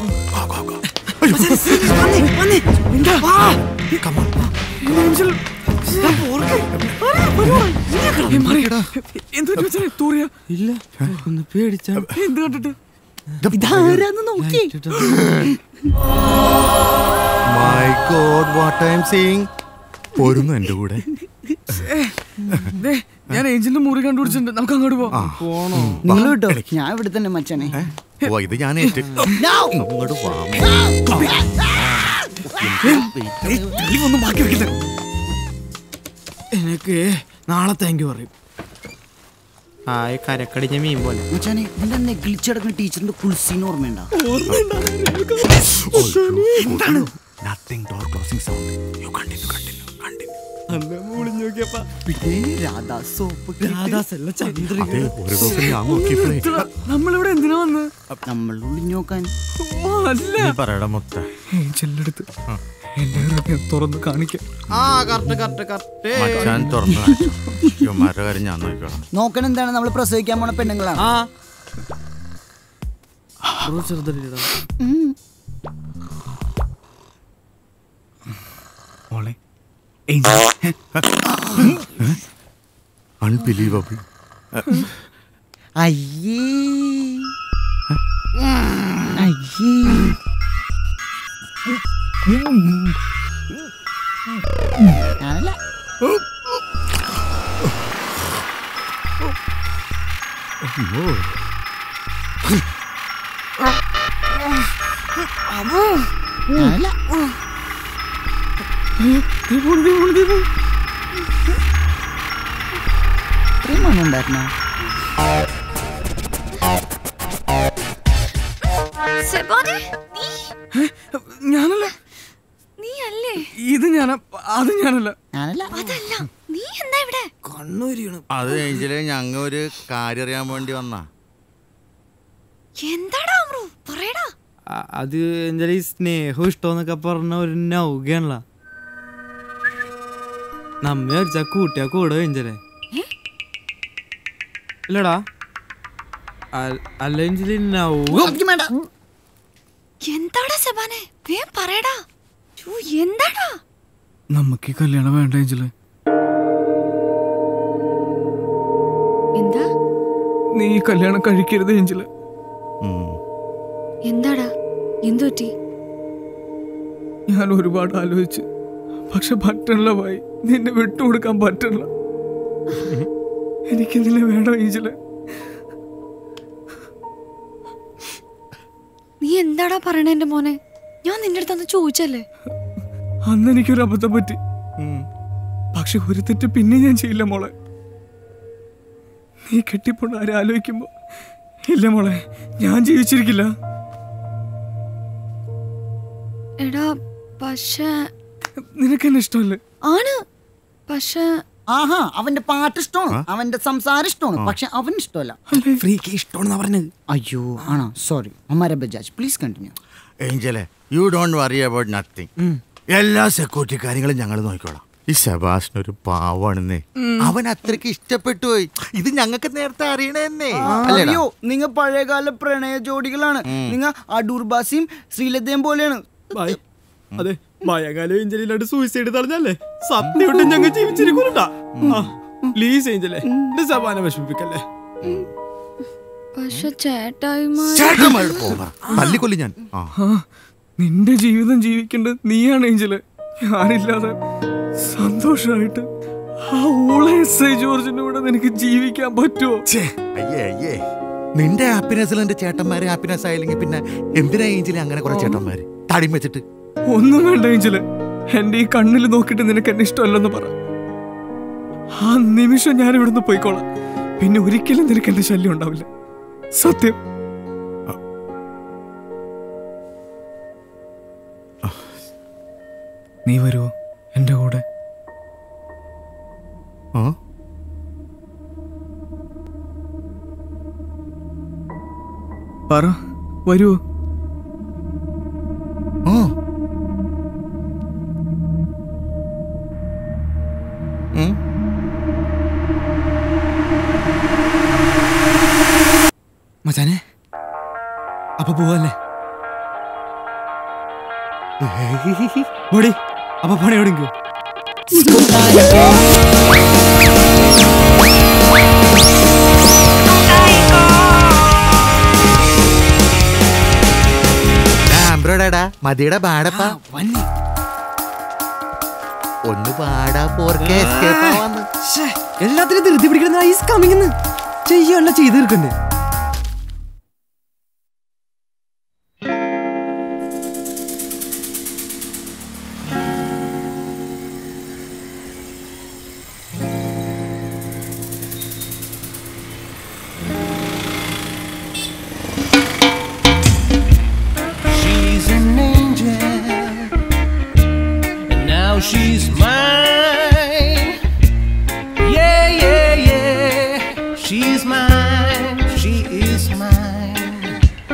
ഇല്ല, ഒന്ന് പേടിച്ച. എന്ത് കണ്ടിട്ട്? My God, what I'm seeing. പോരുന്നു എന്റെ കൂടെ. ഞാൻ ഏഞ്ചലിന്റെ മുറി കണ്ടുപിടിച്ചിട്ടുണ്ട്, നമുക്ക് അങ്ങോട്ട് പോണോ? നിങ്ങൾ കേട്ടോ, ഞാൻ ഇവിടെ തന്നെ മച്ചാനെ. ഇത് ഞാൻ ഒന്നും ബാക്കി വെക്കില്ല. എനിക്ക് നാളെ താങ്ക് യു പറയും. കരക്കടിഞ്ഞ മീൻ പോലെ മച്ചാനെ. ഇതിന്റെ നെഗ്ലിച്ചടക്കുന്ന ടീച്ചറിന്റെ കുൽസീന് ഓർമ്മയുണ്ടോ? നമ്മളിവിടെ എന്തിനാ വന്ന്? നമ്മൾ ഒളിഞ്ഞു നോക്കാൻ. തുറന്ന് കാണിക്കാം. നോക്കണ എന്താണ്? നമ്മൾ പ്രസവിക്കാൻ പോണ പെണ്ണുങ്ങളാണ്. അൺബിലീവബിൾ. അയ്യേ അയ്യേ. ഞാനല്ല. ഞാനല്ല. ഇത്രയും മണ്ണുണ്ടായിരുന്നോ? ഞാനല്ല. നീ അല്ലേ? ഇത് ഞാനാ. അത് ഞാനല്ല. അതല്ല. നീ എന്താ ഇവിടെ? കണ്ണൂരിയാണ്. അത് ഏഞ്ചലെ ഞങ്ങ ഒരു കാര്യം അറിയാൻ വേണ്ടി വന്നാ. എന്താടാ അമ്രു, പറയടാ. അത് ഏഞ്ചലി സ്നേഹം ഇഷ്ടമെന്നൊക്കെ പറഞ്ഞ ഒരു നൗകയാണല്ലോ. നമ്മ അടിച്ചാ കൂട്ടിയാ കൂടെ ഏഞ്ചലെ ഇല്ലടാ. അല്ല ഏഞ്ചലി എന്താടാ സെബാനെ, വേഗം പറയടാ. എന്താടാ? നമുക്ക് ഈ കല്യാണം വേണ്ട ഏഞ്ചലെ. എന്താ? നീ കല്യാണം കഴിക്കരുത് ഏഞ്ചലെ. എന്താടാ, എന്തുപറ്റി? ഞാൻ ഒരുപാട് ആലോചിച്ചു, പക്ഷെ പറ്റണില്ല ഭായി. നിന്നെ വിട്ടുകൊടുക്കാൻ പറ്റണില്ല. എനിക്കെന്തിനെ വേണം ഏഞ്ചലെ. നീ എന്താടാ പറയണ എന്റെ മോനെ? ഞാൻ നിന്റെ അടുത്ത് ചോദിച്ചല്ലേ. അന്ന് എനിക്കൊരു അബദ്ധം പറ്റി, പക്ഷെ ഒരു തെറ്റ് പിന്നെ ഞാൻ ചെയ്യില്ല മോളെ. നീ കെട്ടിപ്പോണ ആരെ ആലോചിക്കുമ്പോ ഇല്ല മോളെ, ഞാൻ ജീവിച്ചിരിക്കില്ല. എടാ പക്ഷേ നിനക്കെന്നെ ഇഷ്ടമല്ലേ? ആണ്, പക്ഷേ ആഹാ, അവന്റെ പാട്ട് ഇഷ്ടമാണ്, അവന്റെ സംസാരം ഇഷ്ടമാണ്, പക്ഷെ അവന് ഇഷ്ടമല്ല. ഫ്രീക്ക് ഇഷ്ടമാണെന്ന് പറഞ്ഞത്. അയ്യോ ആണോ? സോറി അമ്മാരെ ബജാജ്, പ്ലീസ് കണ്ടിന്യൂ. ഏഞ്ചലെ, you don't worry about nothing. എല്ലാ സെക്യൂരിറ്റി കാര്യങ്ങളും ഞങ്ങൾ നോക്കിക്കോളാം. ഈ സെബാസ്റ്റ്യൻ ഒരു പാവാണെന്നേ. അവൻ അത്രയ്ക്ക് ഇഷ്ടപ്പെട്ടു പോയി. ഇത് ഞങ്ങൾക്ക് നേരത്തെ അറിയണേ. അയ്യോ, നിങ്ങൾ പഴയകാല പ്രണയ ജോഡികളാണ്. നിങ്ങൾ അടൂർ ബാസിയും ശ്രീലതയും പോലെയാണ്. അതെ, ഭയകാല ഏഞ്ചലിലായിട്ട് സൂയിസൈഡ് തടഞ്ഞല്ലേ സത്യമായിട്ട് ഞങ്ങൾ ജീവിച്ചിരിക്കൂലട്ടാ. പ്ലീസ് ഏഞ്ചലെ, സബാനെ വിഷമിപ്പിക്കല്ലേ. പക്ഷെ ചേട്ടായി തല്ലിക്കൊല്ലി ഞാൻ. നിന്റെ ജീവിതം ജീവിക്കേണ്ടത് നീയാണ് ഏഞ്ചല്, ഞാനില്ലാതെ സന്തോഷമായിട്ട് ആ ഊള എസ് ഐ ജോർജിന്റെ കൂടെ നിനക്ക് ജീവിക്കാൻ പറ്റുമോ? അയ്യേ, നിന്റെ ഹാപ്പിനെസ്സിൽ എന്റെ ചേട്ടന്മാരെ ഹാപ്പിനെസ് ആയില്ലെങ്കിൽ പിന്നെ എന്തിനാ ഏഞ്ചലെ അങ്ങനെ കുറെ ചേട്ടന്മാര് തടി വെച്ചിട്ട്? ഒന്നും വേണ്ട ഏഞ്ചല്, എന്റെ ഈ കണ്ണിൽ നോക്കിയിട്ട് നിനക്ക് എന്നെ ഇഷ്ടമല്ലെന്ന് പറ. ആ നിമിഷം ഞാൻ ഇവിടുന്ന് പോയിക്കോളാം. പിന്നെ ഒരിക്കലും നിനക്ക് എന്റെ ശല്യം ഉണ്ടാവില്ല, സത്യം. നീ വരുമോ എന്റെ കൂടെ? പറ, വരുമോ? മച്ചാനെ, അപ്പൊ പോവല്ലേ? അപ്പൊ പണി എവിടെങ്കോ? മതിയുടെ ബാടപ്പാ ഒന്ന് പാടാ പോർക്കെ എസ്കേപ്പ് ആവാന്ന്. എല്ലാത്തിനും ധൃതി പിടിക്കുന്ന ഐസ് കമ്മിങ് ചെയ്യാനുള്ള ചെയ്ത് തീർക്കണ്ടേ. She's mine. Yeah, yeah, yeah. She's mine. She is mine.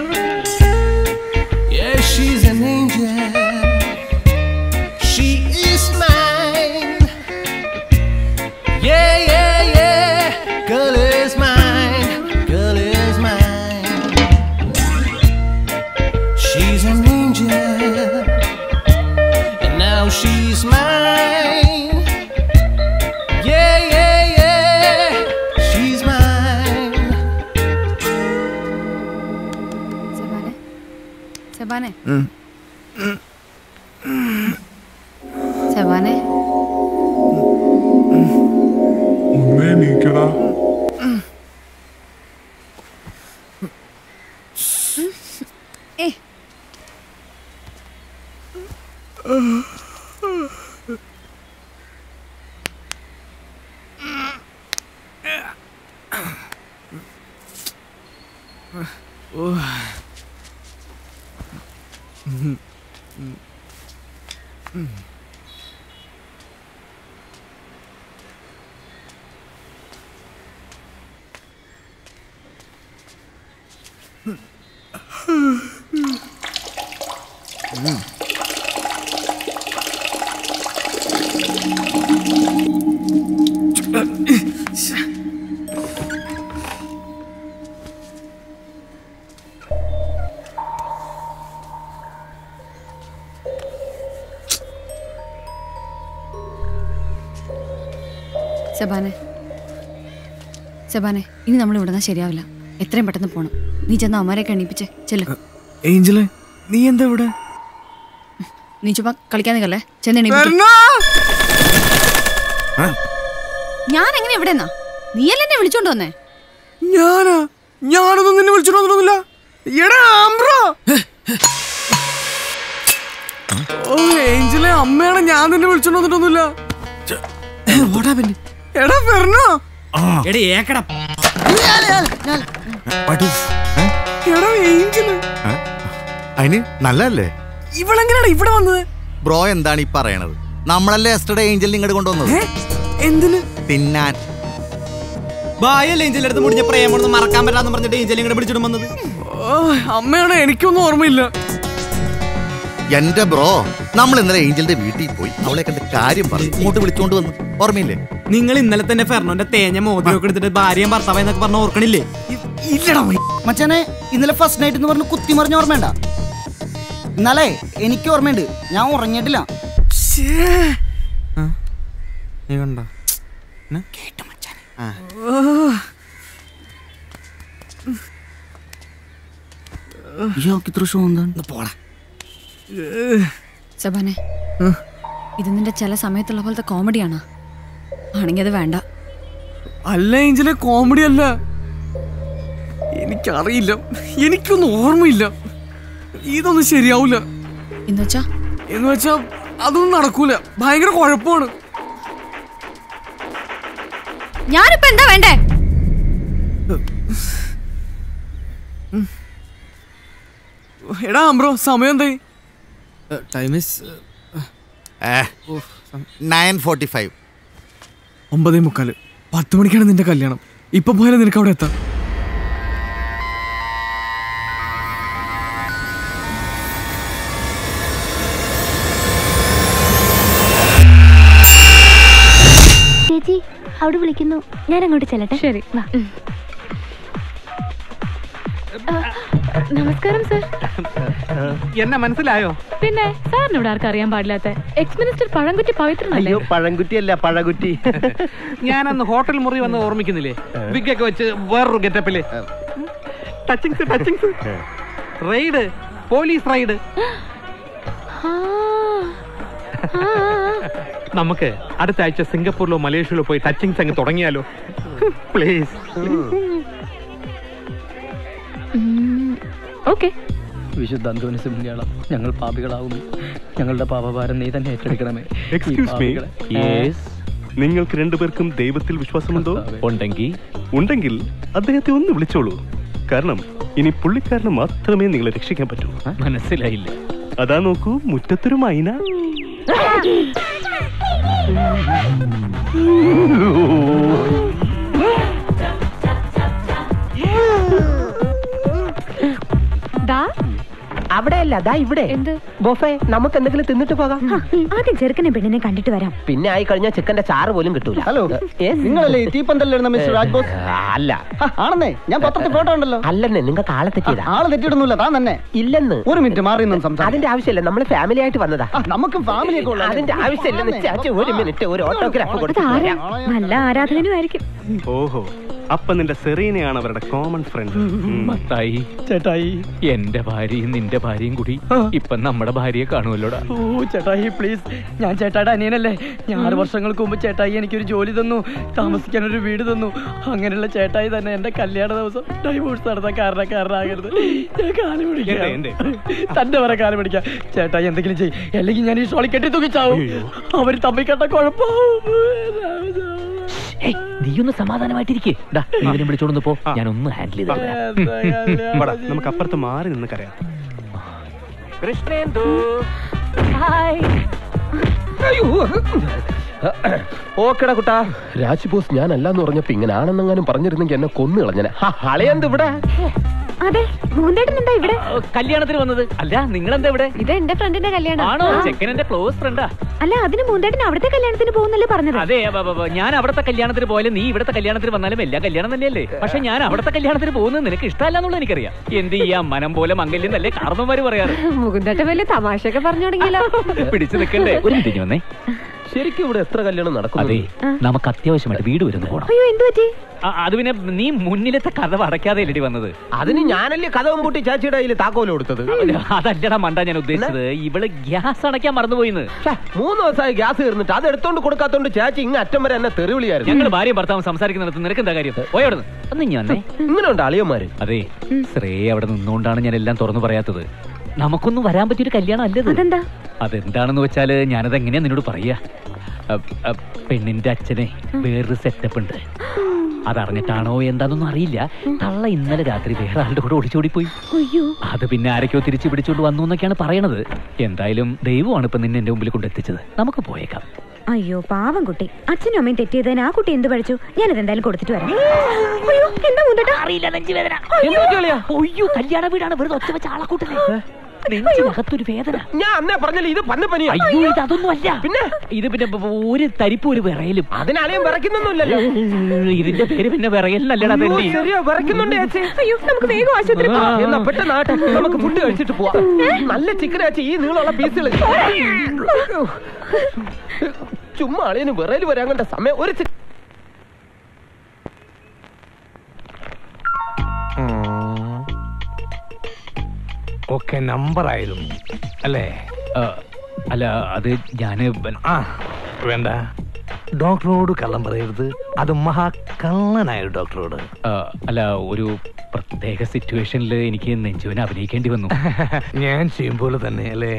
Yeah, she's an angel. She is mine. Yeah, yeah, yeah. Girl is mine. Girl is mine. She's an angel. And now she's mine. Yeah, yeah, yeah. She's mine. സെബാനെ സെബാനെ നീക്കടാ. സെബാനെ സെബാനെ ഇനി നമ്മൾ ഇവിടെ നിന്ന് ശരിയാവില്ല. എത്രയും പെട്ടെന്ന് പോണം. നീ ചെന്ന് അമ്മമാരെയൊക്കെ എണീപ്പിച്ചേ ചെല്ലു. ഏഞ്ചലെ നീ എന്താ ഇവിടെ? നീ ചുമ്മാ കളിക്കാൻ നിൽക്കല്ലേ. ചെന്ന് എണീപ്പിച്ചു. ഞാൻ എങ്ങനെ ഇവിടെ നിന്നാ? നീയല്ലേ എന്നെ വിളിച്ചോണ്ട് വന്നേ? ഞാനൊന്നും നിന്നെ വിളിച്ചോണ്ട് വന്നിട്ടൊന്നുമില്ല. ഓ ഏഞ്ചലെ, അമ്മയാണ്, ഞാൻ നിന്നെ വിളിച്ചോണ്ട് വന്നിട്ടൊന്നുമില്ല. എടാ ഫെർണോ, അതിന് നല്ലല്ലേ? ഇവളെങ്ങനെയാണ് ഇവിടെ വന്നത്? ബ്രോ എന്താണ് ഈ പറയണത്? നമ്മളല്ലേ എസ്റ്റർഡേ ഏഞ്ചൽ ഇങ്ങോട്ട് കൊണ്ടുവന്നത്. എന്തിന്? തിന്നാൻ. ബായല്ലേ ഏഞ്ചലിന്റെ അടുത്ത് മുടിഞ്ഞ പ്രേമൊന്നും മറക്കാൻ പറ്റാന്ന് പറഞ്ഞിട്ട് ഏഞ്ചൽ ഇങ്ങോട്ട് പിടിച്ചിട്ട് വന്നത്. അമ്മയാണ്, എനിക്കൊന്നും ഓർമ്മയില്ല. എന്റെ ബ്രോ, നമ്മൾ ഇന്നലെ ഏഞ്ചലിന്റെ വീട്ടിൽ പോയി അവളെ കണ്ട് കാര്യം പറഞ്ഞു ഇങ്ങോട്ട് വിളിച്ചോണ്ട് വന്നു. ഓർമ്മയില്ലേ? നിങ്ങൾ ഇന്നലെ തന്നെ ഫെർണോന്റെ തേഞ്ഞ മോതിരമൊക്കെ എടുത്തിട്ട് ഭാര്യയും ഭർത്താവ് എന്നൊക്കെ പറഞ്ഞ ഓർക്കണില്ലേ? ഇല്ലടാ മച്ചാനെ, ഇന്നലെ ഫസ്റ്റ് നൈറ്റ് എന്ന് പറഞ്ഞ് കുത്തി മറിഞ്ഞ ഓർമ്മയുണ്ട? ഇന്നലെ എനിക്ക് ഓർമ്മയുണ്ട്, ഞാൻ ഉറങ്ങിയിട്ടില്ല. നീ കണ്ടോ? കേട്ടു മച്ചാനെ. ഇത്ര ഷോ എന്താണ്? പോടാ സെബാനെ, ഇത് നിന്റെ ചില സമയത്തുള്ള പോലത്തെ കോമഡിയാണോ? ആണെങ്കിൽ അത് വേണ്ട. അല്ല ഏഞ്ചലെ, കോമഡി അല്ല. എനിക്കറിയില്ല, എനിക്കൊന്നും ഓർമ്മയില്ല. ഇതൊന്നും ശരിയാവൂല. എന്ന് വെച്ചാ അതൊന്നും നടക്കൂല. ഭയങ്കര കുഴപ്പമാണ്. ഞാനിപ്പോ എന്താ വേണ്ടേ? എടാ ബ്രോ, സമയം എന്തായി? Time is 9:45. 9:45. 10 മണിക്കാണ് നിന്റെ കല്യാണം. ഇപ്പൊ പോയാലും നിനക്ക് അവിടെ എത്താം. ചേച്ചി അവിടെ വിളിക്കുന്നു, ഞാൻ അങ്ങോട്ട് ചെല്ലട്ടെ. ശരി, വാ. നമസ്കാരം സർ. എന്നെ മനസ്സിലായോ? പിന്നെ സാറിന് ഇവിടെ ആർക്കും അറിയാൻ പാടില്ലാത്ത എക്സ് മിനിസ്റ്റർ പഴംകുറ്റി പവിത്രനല്ലേ? പഴംകുറ്റിയല്ല, പഴകുറ്റി. ഞാനന്ന് ഹോട്ടൽ മുറി വന്ന് ഓർമ്മിക്കുന്നില്ലേ? വിഗൊക്കെ വെച്ച് വേറൊരു ഗെറ്റപ്പില്. Touchings raid, police raid. നമുക്ക് അടുത്ത ആഴ്ച സിംഗപ്പൂരിലോ മലേഷ്യയിലോ പോയി ടച്ചിങ്സ് അങ്ങ് തുടങ്ങിയാലോ? പ്ലീസ്. ഓക്കെ. വിശുദ്ധ അന്തോനിസ് മുന്നിയാളം, ഞങ്ങൾ പാപികളാവുന്നു, ഞങ്ങളുടെ പാപഭാരം നീ തന്നെ ഏറ്റെടുക്കണമേ. Excuse me. നിങ്ങൾക്ക് രണ്ടുപേർക്കും ദൈവത്തിൽ വിശ്വാസമുണ്ടോ? ഉണ്ടെങ്കിൽ അദ്ദേഹത്തെ ഒന്ന് വിളിച്ചോളൂ. കാരണം ഇനി പുള്ളിക്കാരന് മാത്രമേ നിങ്ങളെ രക്ഷിക്കാൻ പറ്റൂ. മനസ്സിലായില്ല. അതാ നോക്കൂ, മുറ്റത്തൊരു മൈന. അവിടെയല്ല, ദാ ഇവിടെ. എന്ത് ബൊഫേ? നമുക്ക് എന്തെങ്കിലും തിന്നിട്ട് പോകാം. ആദ്യം ചെറുക്കനെ പെണ്ണിനെ കണ്ടിട്ട് വരാം. പിന്നെ ആയി കഴിഞ്ഞാൽ ചിക്കന്റെ ചാറ് പോലും കിട്ടൂല. ഹലോ, നിങ്ങളല്ലേ തീപ്പന്തലിടുന്ന മിസ്റ്റർ രാജ്ബോസ്? അല്ല. ആണെന്നേ, ഞാൻ പത്രത്തിൽ ഫോട്ടോ ഉണ്ടല്ലോ. അല്ലെന്നേ, നിങ്ങൾക്ക് ആളെ തെറ്റിയതാ. ആള് തെറ്റിയിടുന്നില്ല, താൻ തന്നെ. ഇല്ലെന്ന്. ഒരു മിനിറ്റ് മാറി നിന്നും സംസാരിക്കും. അതിന്റെ ആവശ്യമില്ല, നമ്മള് ഫാമിലി ആയിട്ട് വന്നതാ. നമുക്ക് ഫാമിലിയൊക്കെ ഉള്ള അതിന്റെ ആവശ്യമില്ലെന്ന്. ഒരു മിനിറ്റ്, ഒരു ഓട്ടോഗ്രാഫ് കൊടുത്തു. നല്ല ആരാധകനുമായിരിക്കും. ഓഹോ, അപ്പൊ നിന്റെ സെറീനയാണ് അവരുടെ കോമൺ ഫ്രണ്ട്. മത്തായി ചേട്ടായി, എന്റെ ഭാര്യയും നിന്റെ ഭാര്യയും കൂടി ഇപ്പൊ നമ്മുടെ ഭാര്യയെ കാണുമല്ലോടാ. ഓ ചേട്ടായി പ്ലീസ്, ഞാൻ ചേട്ടായുടെ അനിയനല്ലേ. ഞാൻ 6 വർഷങ്ങൾക്ക് മുമ്പ് ചേട്ടായി എനിക്കൊരു ജോലി തന്നു, താമസിക്കാൻ ഒരു വീട് തന്നു. അങ്ങനെയുള്ള ചേട്ടായി തന്നെ എന്റെ കല്യാണ ദിവസം ഡൈവോഴ്സ് നടത്താൻ കാരണക്കാരനാകരുത്. ഞാൻ കാലം പിടിക്കാം, തന്റെ വരെ കാലം പിടിക്കാം. ചേട്ടായി എന്തെങ്കിലും ചെയ്യും, അല്ലെങ്കിൽ ഞാൻ ഈ ഷോളി കെട്ടി തൂക്കിച്ചാവും. അവര് തമ്മിൽ കണ്ട കുഴപ്പമാവും. നീയൊന്ന് സമാധാനമായിട്ടിരിക്കേ. ഇവനെ വിളിച്ചോണ്ട് പോ, ഞാനൊന്ന് ഹാൻഡിൽ ചെയ്ത്. നമുക്ക് അപ്പുറത്ത് മാറി നിന്ന് കരയാം. കൃഷ്ണേന്ദു, ഓക്കെടാ കുട്ടാ. രാജ്ബോസ് ഞാൻ അല്ലാന്ന് പറഞ്ഞപ്പോ ഇങ്ങനെ ആണെന്നെങ്ങാനും പറഞ്ഞിരുന്നെങ്കിൽ എന്നെ കൊന്നു കളഞ്ഞനെ. അളയെന്ത് ഇവിടെ? അതെ, മൂന്തേട്ടൻ എന്താ ഇവിടെ? കല്യാണത്തിന് വന്നത്. അല്ല, നിങ്ങളെന്താ ഇവിടെ? ഇത് എന്റെ ഫ്രണ്ടിന്റെ കല്യാണം. ആണോ? ചെക്കനെന്റെ ക്ലോസ് ഫ്രണ്ടാ. അല്ല, അതിന് മൂന്തേട്ടൻ അവിടുത്തെ കല്യാണത്തിന് പോകുന്നല്ലേ പറഞ്ഞത്? അതെ, ഞാൻ അവിടുത്തെ കല്യാണത്തിന് പോയാലും നീ ഇവിടുത്തെ കല്യാണത്തിന് വന്നാലും എല്ലാ കല്യാണം തന്നെയല്ലേ. പക്ഷെ ഞാൻ അവിടുത്തെ കല്യാണത്തിന് പോകുന്നത് നിനക്ക് ഇഷ്ടമല്ലെന്നുള്ള എനിക്കറിയാം. എന്ത് ചെയ്യാം, മനം പോലെ മംഗല്യം നല്ലേ കാരണവന്മാര് പറയാറ്. മുകുന്ദേട്ടൻ വലിയ തമാശയൊക്കെ പറഞ്ഞു തുടങ്ങിയല്ലോ. പിടിച്ചു നിൽക്കണ്ടേ? ഒരു മിനിറ്റ് വന്നേ. ശരിക്കും ഇവിടെ എത്ര കല്യാണം നടക്കും? അതെ, നമുക്ക് അത്യാവശ്യമായിട്ട് വീട് വരുന്നു പോകണം. അയ്യോ, എന്ത് പറ്റി? അത് പിന്നെ നീ മുന്നിലത്തെ കഥവ് അടയ്ക്കാതെ അല്ലടി വന്നത്. അതിന് ഞാനല്ലേ കഥവും പൂട്ടി ചാച്ചിയുടെ കയ്യിൽ താക്കോല് കൊടുത്തത്. അതല്ലടാ മണ്ട, ഞാൻ ഉദ്ദേശിച്ചത് ഇവള് ഗ്യാസ് അടയ്ക്കാൻ മറന്നുപോയിന്ന്. 3 ദിവസമായി ഗ്യാസ് തീർന്നിട്ട് അത് എടുത്തോണ്ട് കൊടുക്കാത്തോണ്ട് ചാച്ചി ഇങ്ങ് അറ്റം വരെ എന്നെ തെറിവിളിയായിരുന്നു. ഞങ്ങൾ ഭാര്യയും ഭർത്താവും സംസാരിക്കുന്നിടത്ത് നിനക്ക് എന്താ കാര്യം? പോയവിടുന്ന് അന്ന് ഞാൻ ഇങ്ങനെ ഉണ്ട് അളിയന്മാര്. അതെ, ശ്രേയ അവിടെ നിന്നുകൊണ്ടാണ് ഞാൻ എല്ലാം തുറന്നു പറയാത്തത്. നമുക്കൊന്നും വരാൻ പറ്റിയൊരു കല്യാണം അല്ലത്. അതെന്താണെന്ന് വെച്ചാല് ഞാനത് എങ്ങനെയാ നിന്നോട് പറയാ. പെണ്ണിന്റെ അച്ഛനെ വേറൊരു സെറ്റപ്പ് ഉണ്ട്. അതറിഞ്ഞിട്ടാണോ എന്താണെന്നൊന്നും അറിയില്ല. തള്ള ഇന്നലെ രാത്രി വേറെ ആളുടെ കൂടെ ഓടിച്ചോടിപ്പോയി. അത് പിന്നെ ആരൊക്കെയോ തിരിച്ചു പിടിച്ചോണ്ട് വന്നു എന്നൊക്കെയാണ് പറയണത്. എന്തായാലും ദൈവമാണ് ഇപ്പൊ നിന്നെ എന്റെ മുമ്പിൽ കൊണ്ടെത്തിച്ചത്. നമുക്ക് പോയേക്കാം. അയ്യോ പാവം കുട്ടി, അച്ഛനും അമ്മയും തെറ്റിയതിന് ആ കുട്ടി എന്ത് പഠിച്ചു? ഞാനത് എന്തായാലും കൊടുത്തിട്ട് വരാം. അയ്യോ, എന്താ മൂന്തേട്ടാ? അറിയില്ല, നെഞ്ചുവേദന. അയ്യോ, കല്യാണ വീടാണ്, വെറുതെ ഒച്ച വെച്ച ആളെ കൂട്ടല്ലേ. നെഞ്ചിനകത്തൊരു വേദന. ഞാൻ അന്നേ പറഞ്ഞില്ല ഇത് പന്നി. അയ്യോ, ഇത് അതൊന്നും അല്ല. പിന്നെ ഇത് പിന്നെ ഒരു തരിപ്പ് ഒരു വിറയലും. അതിനാലെയും വിറയ്ക്കുന്നൊന്നുമില്ലല്ലോ. ഇതിന്റെ പേര് പിന്നെ വിറയലിനല്ലടാ. ശരിയാ, വിറയ്ക്കുന്നുണ്ട് ചേച്ചി. അയ്യോ, നമുക്ക് വേഗം ആശുപത്രി പോവാം. എന്നാ പെട്ടെന്ന് ആട്ടെ, നമുക്ക് ഫുഡ് കഴിച്ചിട്ട് പോവാം. നല്ല ചിക്കൻ ചേച്ചി, ഈ നീളമുള്ള പീസുകൾ. ചുമ്മാ അളിയന് വിറയൽ വരാൻ കണ്ട സമയം. ഒരു ഒക്കെ നമ്പറായിരുന്നു അല്ലേ? അല്ല, അത് ഞാന് വേണ്ട, ഡോക്ടറോട് കള്ളം പറയരുത്. അത് മഹാകള്ളനായ ഡോക്ടറോട്. അല്ല, ഒരു പ്രത്യേക സിറ്റുവേഷനിൽ എനിക്ക് നെഞ്ചുവിനെ അഭിനയിക്കേണ്ടി വന്നു. ഞാൻ ചെയ്യും പോലെ തന്നെ അല്ലേ?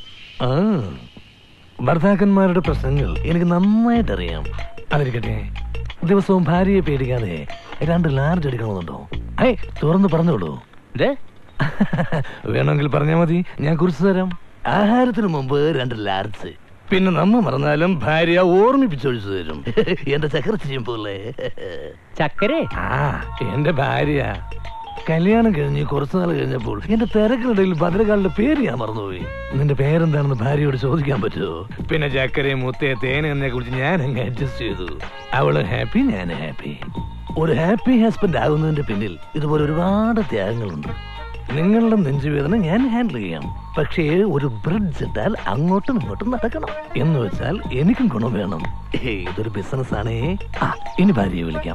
ഭർത്താക്കന്മാരുടെ പ്രശ്നങ്ങൾ എനിക്ക് നന്നായിട്ട് അറിയാം. അതിരിക്കട്ടെ, ദിവസവും ഭാര്യയെ പേടിക്കാതെ 2 ലാർജ് എടുക്കണമെന്നുണ്ടോ? തുറന്ന് പറഞ്ഞോളൂ. വേണമെങ്കിൽ പറഞ്ഞാ മതി, ഞാൻ കുറിച്ച് തരാം. ആഹാരത്തിന് മുമ്പ് 2 ലാർജ്. പിന്നെ നമ്മ മറന്നാലും ഭാര്യ ഓർമ്മിപ്പിച്ചൊഴിച്ചു തരും. എന്റെ ചക്കര ചെയ്യുമ്പോലെ. ചക്കര? എന്റെ ഭാര്യ കല്യാണം കഴിഞ്ഞ് കുറച്ചു നാൾ കഴിഞ്ഞപ്പോൾ എന്റെ തിരക്കിനിടയിൽ ഭദ്രകാളിന്റെ പേര് ഞാൻ മറന്നുപോയി. നിന്റെ പേരെന്താണെന്ന് ഭാര്യയോട് ചോദിക്കാൻ പറ്റുമോ? പിന്നെ ചക്കരയും മുത്തയെ തേനെ കുറിച്ച് ഞാൻ അങ്ങ് അഡ്ജസ്റ്റ് ചെയ്തു. അവള് ഹാപ്പി, ഞാൻ ഹാപ്പി. ഒരു ഹാപ്പി ഹസ്ബൻഡ് ആകുന്നതിന്റെ പിന്നിൽ ഇതുപോലെ ഒരുപാട് ത്യാഗങ്ങളുണ്ട്. നിങ്ങളുടെ നെഞ്ചുവേദന ഞാൻ ഹാൻഡിൽ ചെയ്യാം. പക്ഷേ ഒരു ബ്രിഡ്ജ് ഇട്ടാൽ അങ്ങോട്ടും ഇങ്ങോട്ടും നടക്കണം. എന്ന് വെച്ചാൽ എനിക്കും ഗുണം വേണം. ഇതൊരു ബിസിനസ് ആണേ. ഇനി ഭാര്യയെ വിളിക്കാം.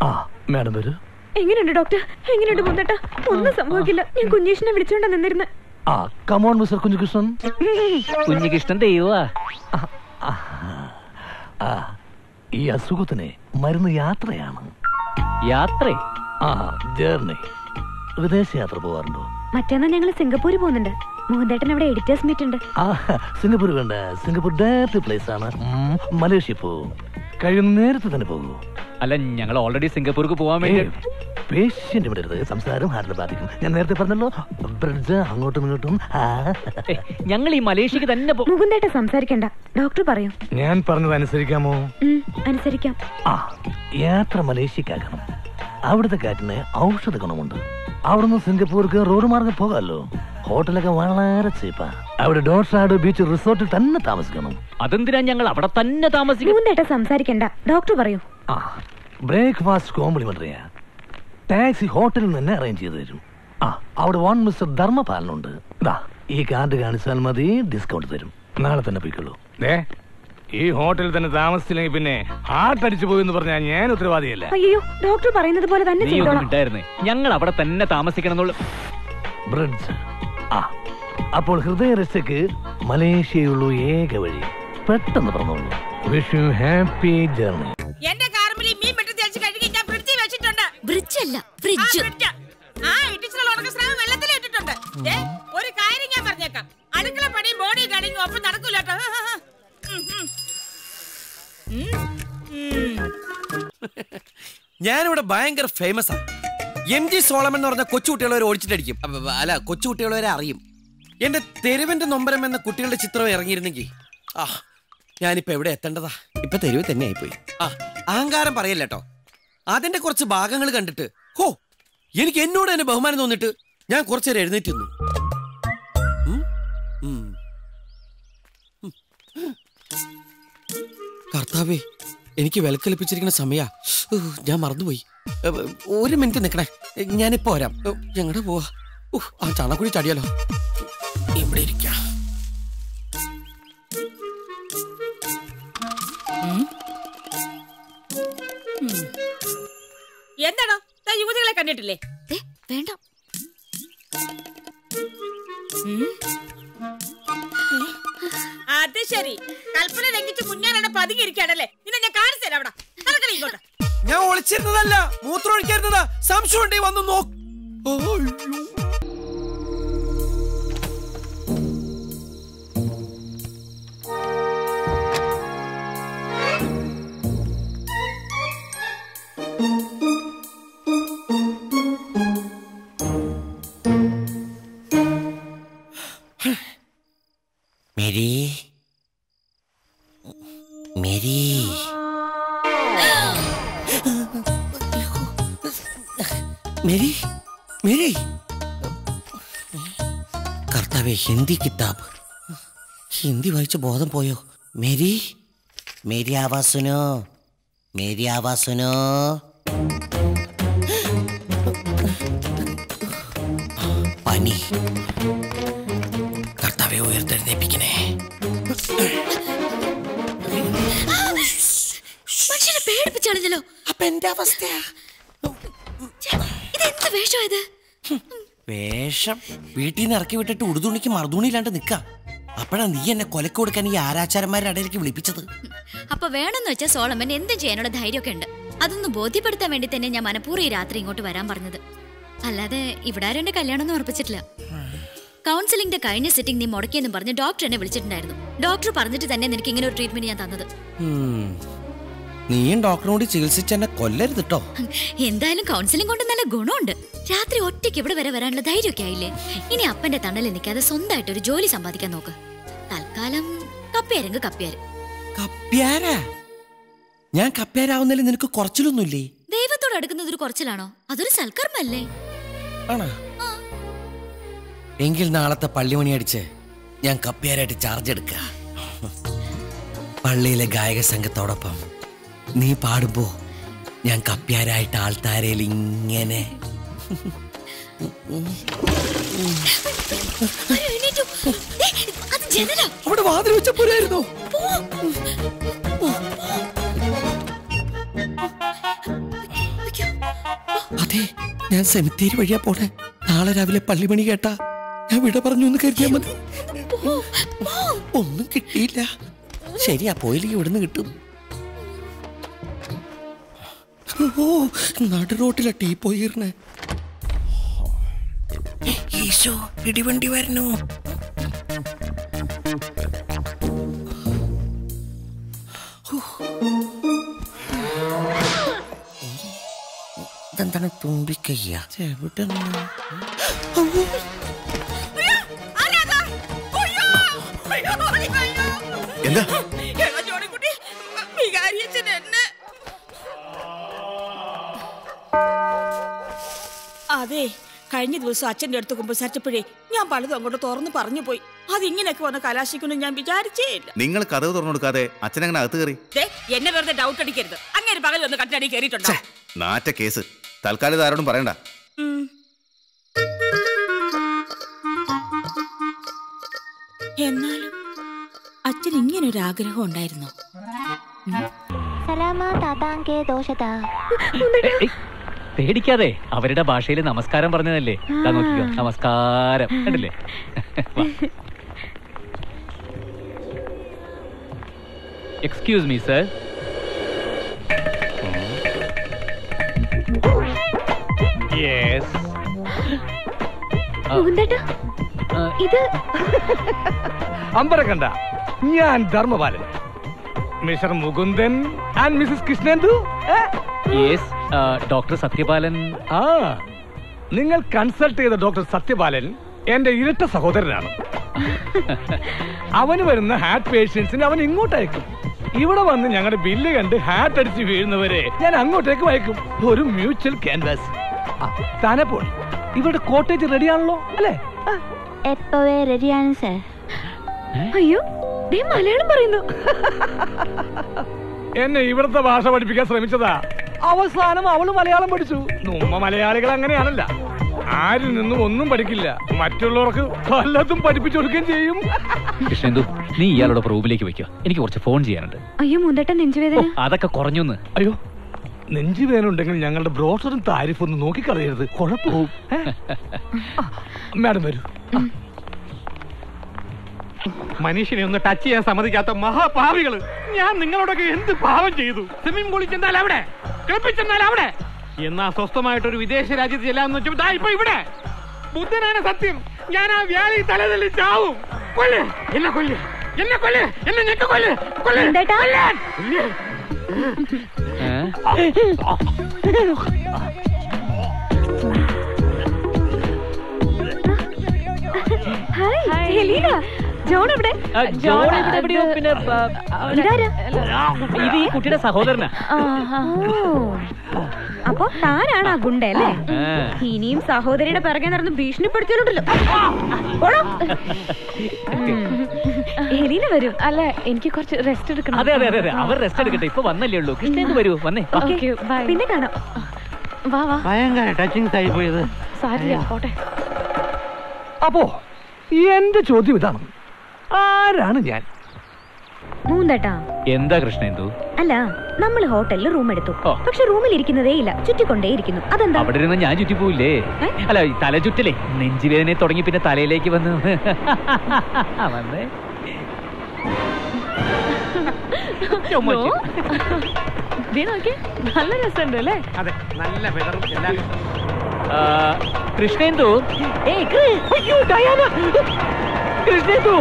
മാഡം വരൂ. എങ്ങനെയുണ്ട് ഡോക്ടർ? എങ്ങനെയുണ്ട് മൂന്തേട്ടാ? ഒന്നും സംഭവിക്കില്ല. ഞാൻ കുഞ്ഞീഷിനെ വിളിച്ചോണ്ടാ നിന്നിരുന്നു. Come on mister Kunhikrishnan. കുഞ്ഞികൃഷ്ണൻ ദൈവമാ. ഈ അസുഖത്തിന് മരുന്ന് യാത്രയാണ്. യാത്ര? ജേർണി. വിദേശയാത്ര പോകാറുണ്ടോ? മറ്റന്നാ ഞങ്ങൾ സിംഗപ്പൂർ പോകുന്നുണ്ട്. മോഹൻദേട്ടൻ അവിടെ എഡിറ്റേഴ്സ് മീറ്റ് ഉണ്ട്. സിംഗപ്പൂർ വേണ്ട, സിംഗപ്പൂർ ഡയറക്റ്റ് പ്ലേസ് ആണ്. മലേഷ്യ പോവും. കഴിയുന്ന നേരത്തെ തന്നെ പോകും. അല്ല, ഞങ്ങൾ ഓൾറെഡി സിംഗപ്പൂർക്ക് പോകാൻ വേണ്ടി. പേഷ്യന്റ് വിടരുത്, സംസാരം ഹാർട്ടിൽ ബാധിക്കും. ഞാൻ നേരത്തെ പറഞ്ഞല്ലോ, ബ്രിഡ്ജ് അങ്ങോട്ടും ഇങ്ങോട്ടും. ഞങ്ങൾ ഈ മലേഷ്യക്ക് തന്നെ മുകുന്ദേട്ടൻ സംസാരിക്കണ്ട, ഡോക്ടർ പറയും. ഞാൻ പറഞ്ഞത് അനുസരിക്കാമോ? അനുസരിക്കാം. യാത്ര മലേഷ്യക്കാക്കണം. അവിടുത്തെ കാറ്റിന് ഔഷധ ഗുണമുണ്ട്. അവിടുന്ന് സിംഗപ്പൂർക്ക് റോഡ് മാർഗം പോകാമല്ലോ. ഹോട്ടലൊക്കെ വളരെ ചീപ്പാ. അവിടെ ഡോർഷാഡ് ബീച്ച് റിസോർട്ടിൽ തന്നെ താമസിക്കണം. അതെന്തിനാ ഞങ്ങൾ അവിടെ തന്നെ താമസിക്കും? മുകുന്ദേട്ടൻ സംസാരിക്കണ്ട, ഡോക്ടർ പറയൂ. ബ്രേക്ക്ഫാസ്റ്റ് കോംപ്ലിമെന്ററിയാ. ടാക്സി ഹോട്ടലിൽ തന്നെ അറേഞ്ച് ചെയ്ത് തരും. അവിടെ 1 മിസ്റ്റർ ധർമ്മപാലനുണ്ട്. ഈ കാർഡ് കാണിച്ചാൽ മതി, ഡിസ്കൗണ്ട് തരും. നാളെ തന്നെ പോയിക്കോളൂ. ഈ ഹോട്ടലിൽ തന്നെ താമസിച്ചില്ലെങ്കിൽ പിന്നെ ഹാർട്ട് അടിച്ചു പോയെന്ന് പറഞ്ഞാൽ ഞാൻ ഉത്തരവാദിയല്ല. അയ്യോ, ഡോക്ടർ പറയുന്നത് പോലെ തന്നെ ചെയ്തോളാം. ഞങ്ങൾ അവിടെ തന്നെ താമസിക്കണം എന്നുള്ള ബ്രിഡ്ജ്. അപ്പോൾ ഹൃദയരക്ഷയ്ക്ക് മലേഷ്യയുള്ളൂ ഏക വഴി. പെട്ടെന്ന് പറഞ്ഞോളൂ. Wish you happy journey. എന്റെ കാർമിലി മീൻ വെട്ടി തേച്ച് കഴുകി ഞാൻ ഫ്രിഡ്ജിൽ വെച്ചിട്ടുണ്ട്. ഫ്രിഡ്ജ് അല്ല, ഫ്രിഡ്ജ്. ഇടിച്ചുള്ള ഉണക്കസ്രാവ് വെള്ളത്തിൽ ഇട്ടിട്ടുണ്ട്. ഒരു കാര്യം ഞാൻ പറഞ്ഞേക്കാം, അടുക്കള പണിയും ബോഡി ഗാർഡിങ്ങും ഒപ്പം നടക്കൂല കേട്ടോ. ഞാനിവിടെ ഭയങ്കര ഫേമസ് ആണ്. MG സോളമൻ എന്ന് പറഞ്ഞ കൊച്ചുകുട്ടികളെ ഓടിച്ചിട്ടടിക്കും. അല്ല, കൊച്ചുകുട്ടികളെ അറിയും. എന്റെ തെരുവിന്റെ നൊമ്പരം എന്ന കുട്ടികളുടെ ചിത്രം ഇറങ്ങിയിരുന്നെങ്കിൽ ഞാനിപ്പോ എവിടെ എത്തേണ്ടതാ? ഇപ്പൊ തെരുവ് തന്നെ ആയിപ്പോയി. അഹങ്കാരം പറയല്ലേട്ടോ. അതിന്റെ കുറച്ച് ഭാഗങ്ങൾ കണ്ടിട്ട് എനിക്ക് എന്നോട് തന്നെ ബഹുമാനം തോന്നിട്ട് ഞാൻ കുറച്ചേരം എഴുന്നേറ്റ് നിന്നു. കർത്താവേ, എനിക്ക് വിലക്കലിപ്പിച്ചിരിക്കുന്ന സമയാ. ഞാൻ മറന്നുപോയി. 1 മിനിറ്റ് നിക്കണേ, ഞാനിപ്പോ വരാം. ഞങ്ങടെ പോവാ. ആ ചാണക്കുഴി ചാടിയാലോ. ഇവിടെ ഇരിക്കാം. എന്താണോ യുവതികളെ കണ്ടിട്ടില്ലേ? വേണ്ട. അത് ശരി, കൽപ്പന ലംഘിച്ച് മുന്നേറാണ് പതുങ്ങിയിരിക്കാണല്ലേ. നിന്നെ ഞാൻ കാണിച്ചു തരാം. അവിടെ നടക്കണേ ഇങ്ങോട്ട്. ഞാൻ ഒളിച്ചിരുന്നതല്ല, മൂത്രം ഒഴിക്കായിരുന്നതാ. സംശയം ഉണ്ടേ വന്ന് നോക്ക്. Mary, Mary, Mary, Mary. കർത്താവേ, ഹിന്ദി കിതാബ്. ഹിന്ദി വായിച്ച ബോധം പോയോ? മേരി, മേരി ആവാസ് സുനോ, മേരി ആവാസ് സുനോ. പനി. കർത്താവെ, ഉയർത്തെഴുന്നേപ്പിക്കണേ. മനുഷ്യനെ പേടിപ്പിച്ചാണല്ലോ. അപ്പൊ എന്റെ അവസ്ഥയാ. ഇതെന്ത് വേഷം ഇത്? വേഷം വീട്ടിൽ നിന്ന് ഇറക്കി വിട്ടിട്ട് ഉടുതുണിക്ക് മറുതുണിയില്ലാണ്ട് നിക്കാം. അപ്പഴാ നീ എന്നെ കൊലക്ക് കൊടുക്കാൻ ഈ ആരാച്ചാരന്മാരുടെ ഇടയിലേക്ക് വിളിപ്പിച്ചത്. അപ്പൊ വേണമെന്ന് വെച്ചാൽ സോളമൻ എന്ത് ചെയ്യാനുള്ള ധൈര്യമൊക്കെ ഉണ്ട്. അതൊന്ന് ബോധ്യപ്പെടുത്താൻ വേണ്ടി തന്നെ ഞാൻ മനഃപൂർവ്വം ഈ രാത്രി ഇങ്ങോട്ട് വരാൻ പറഞ്ഞത്. അല്ലാതെ ഇവിടെ ആരും എന്റെ കല്യാണം ഒന്നും ഉറപ്പിച്ചിട്ടില്ല. കൗൺസിലിംഗിന്റെ കഴിഞ്ഞ സിറ്റിംഗ് നീ മുടക്കിയെന്ന് പറഞ്ഞ് ഡോക്ടർ എന്നെ വിളിച്ചിട്ടുണ്ടായിരുന്നു. ഡോക്ടർ പറഞ്ഞിട്ട് തന്നെ നിനക്ക് ഇങ്ങനെ ഒരു ട്രീറ്റ്മെന്റ് ഞാൻ തന്നത്. നീയും ഡോക്ടറിനോട് ചികിത്സിച്ച് എന്നെ കൊല്ലരുത് കേട്ടോ. എന്തായാലും കൗൺസിലിംഗ് കൊണ്ട് നല്ല ഗുണമുണ്ട്. രാത്രി ഒറ്റയ്ക്ക് ഇവിടെ വരെ വരാനുള്ള ധൈര്യമൊക്കെ ആയില്ലേ? ഇനി അപ്പന്റെ തണലിൽ നിൽക്കാതെ സ്വന്തമായിട്ട് ഒരു ജോലി സമ്പാദിക്കാൻ നോക്ക്. തൽക്കാലം കപ്പ്യാരെങ്കിൽ കപ്പ്യാര്. കപ്പ്യാരാ? ഞാൻ കപ്പ്യാരാവുന്നതിൽ നിനക്ക് കുറച്ചിലൊന്നുമില്ലേ? ദൈവത്തോട് അടുക്കുന്നത് ഒരു കുറച്ചിലാണോ? അതൊരു സൽക്കർമ്മല്ലേ? ആണോ? എങ്കിൽ നാളത്തെ പള്ളിമണി അടിച്ച് ഞാൻ കപ്പ്യാരായിട്ട് ചാർജ് എടുക്ക. പള്ളിയിലെ ഗായക സംഘത്തോടൊപ്പം നീ പാടുമ്പോ ഞാൻ കപ്പ്യാരായിട്ട് ആൾത്താരയിൽ ഇങ്ങനെ. അവിടെ വാതിൽ വെച്ച പോരായിരുന്നോ? അതെ, ഞാൻ സെമിത്തേരി വഴിയാ പോണേ. നാളെ രാവിലെ പള്ളിമണി കേട്ടാ ഞാൻ വിട പറഞ്ഞു എന്ന് കരുതിയാ മതി. ഒന്നും കിട്ടിയില്ല. ശരിയാ, പോയില്ലെങ്കിൽ ഇവിടുന്ന് കിട്ടും. ഓ, നടു റോട്ടിലെ ടീ പോയിരുന്നേ. ഈശോ, ഇടിവണ്ടി വരണോ? ഇതെന്താണ് തുമ്പിക്കയ്യ? എന്താ അതെ, കഴിഞ്ഞ ദിവസം അച്ഛൻ്റെ അടുത്ത് കുമ്പസാരിച്ചപ്പോഴേ ഞാൻ പലതും അങ്ങോട്ട് തുറന്ന് പറഞ്ഞു പോയി. അതിങ്ങനെയൊക്കെ വന്ന് കലാശിക്കുന്നു ഞാൻ വിചാരിച്ചേ ഇല്ല. നിങ്ങൾ കഥവ് തുറന്നു കൊടുക്കാതെ അച്ഛനങ്ങനെ അകത്ത് കയറി? എന്നെ വെറുതെ ഡൗട്ട് അടിക്കരുത്. അങ്ങനെ പകൽ വന്ന് കട്ടടി കയറിയിട്ടുണ്ടോ? നാറ്റ കേസ്. തൽക്കാലം ഇത് ആരോടും പറയണ്ട. എന്നാലും അച്ഛൻ ഇങ്ങനെ ഒരു ആഗ്രഹം ഉണ്ടായിരുന്നു. പേടിക്കാതെ, അവരുടെ ഭാഷയിൽ നമസ്കാരം പറഞ്ഞതല്ലേ. നോക്കിക്കോ, നമസ്കാരം കണ്ടില്ലേ? Excuse me sir. ഇത് അമ്പരക്കണ്ട, ഞാൻ Dharmapalan. Mister Mukundan and Mrs Krishnendu. Doctor Sathyapalan. ആ, നിങ്ങൾ കൺസൾട്ട് ചെയ്ത ഡോക്ടർ സത്യപാലൻ എന്റെ ഇരട്ട സഹോദരനാണ്. അവന് വരുന്ന ഹാർട്ട് പേഷ്യൻസിന് അവൻ ഇങ്ങോട്ട് അയക്കും. ഇവിടെ വന്ന് ഞങ്ങളുടെ ബില്ല് കണ്ട് ഹാർട്ട് അടിച്ച് വീഴുന്നവരെ ഞാൻ അങ്ങോട്ടേക്ക് അയക്കും. ഒരു മ്യൂച്വൽ ക്യാൻവാസ്. താനെപ്പോൾ ഇവരുടെ കോട്ടേജ് റെഡിയാണല്ലോ അല്ലേ? എപ്പോഴേ റെഡിയാണ് സാർ. അയ്യോ, മലയാളം പറയുന്നു. എന്നെ ഇവിടുത്തെ ഭാഷ പഠിപ്പിക്കാൻ ശ്രമിച്ചതാ. അവസാനം അവള് മലയാളം പഠിച്ചു. നമ്മ മലയാളികൾ അങ്ങനെയാണല്ല, ആരിൽ നിന്നും ഒന്നും പഠിക്കില്ല. മറ്റുള്ളവർക്ക് പലതും പഠിപ്പിച്ചു കൊടുക്കുകയും ചെയ്യും. കൃഷ്ണേന്ദു, നീ ഇയാളുടെ റൂമിലേക്ക് വെക്കുക. എനിക്ക് കുറച്ച് ഫോൺ ചെയ്യാനുണ്ട്. അയ്യോ മുന്തട്ട നെഞ്ചുവേദന. അതൊക്കെ കുറഞ്ഞു. അയ്യോ, നെഞ്ചുവേദന ഉണ്ടെങ്കിൽ ഞങ്ങളുടെ ബ്രോഷറും താരിഫും ഒന്ന് നോക്കിക്കളയരുത്, കുഴപ്പവും. മാഡം വരൂ. മനുഷ്യനെ ഒന്ന് ടച്ച് ചെയ്യാൻ സമ്മതിക്കാത്ത മഹാപാവികള്. ഞാൻ നിങ്ങളോടൊക്കെ എന്ത് പാവം ചെയ്തു? സ്വിമ്മിംഗ് പൂളിൽ ചെന്നാൽ അവിടെ, ക്ലബിൽ ചെന്നാൽ അവിടെ, എന്നാ സ്വസ്ഥമായിട്ടൊരു വിദേശ രാജ്യത്ത് ചെല്ലാന്ന് വെച്ചാൽ ഇപ്പൊ ഇവിടെ. ബുദ്ധനാണ് സത്യം. ഞാൻ ആ വ്യാലി തലതല്ലി ചാവും. കൊല്ല് എന്നെ, കൊല്ല് എന്നെ, കൊല്ല് എന്നെ, ഞെക്ക് കൊല്ല്, കൊല്ല്. Hi Helena. ജോൺ എവിടെ? പിന്നെ ഇത് ഈ കുട്ടിയുടെ സഹോദരനാ. അപ്പൊ താനാണ് ആ ഗുണ്ട അല്ലേ? ഇനിയും സഹോദരിയുടെ പിറകെ നടന്ന് ഭീഷണിപ്പെടുത്തിയിട്ടുണ്ടല്ലോ. ഹെലീന വരൂ. അല്ല, എനിക്ക് കുറച്ച് റെസ്റ്റ് എടുക്കണം. അതെ അതെ അതെ, അവർ റെസ്റ്റ് എടുക്കട്ടെ. ഇപ്പൊ വന്നല്ലേ ഉള്ളൂ. കൃഷ്ണേന്ദു വരൂ, വന്നേ. പിന്നെ കാണാം. വാ വാ. ഭയങ്കര ടച്ചിങ് ആയി പോയത്. സാരില്ല, പോട്ടെ. അപ്പോ എന്റെ ചോദ്യം ഇതാണ്, ആരാണ് ഞാൻ? മൂന്തട്ടാ. എന്താ കൃഷ്ണേന്ദു? അല്ല, നമ്മൾ ഹോട്ടലിൽ റൂം എടുത്തു. പക്ഷെ റൂമിൽ ഇരിക്കുന്നതേ ഇല്ല, ചുറ്റിക്കൊണ്ടേയിരിക്കുന്നു. അതെന്താ? അവിടെ ഇരുന്ന് ഞാൻ ചുറ്റി പോയില്ലേ? അല്ല, തല ചുറ്റലേ. നെഞ്ചുവേദന തുടങ്ങി പിന്നെ തലയിലേക്ക് വന്ന് വന്നേ. നല്ല രസമുണ്ട് അല്ലേ? അതെ, നല്ല വെതറും എല്ലാം. കൃഷ്ണേന്ദു. കൃഷ്ണേന്ദു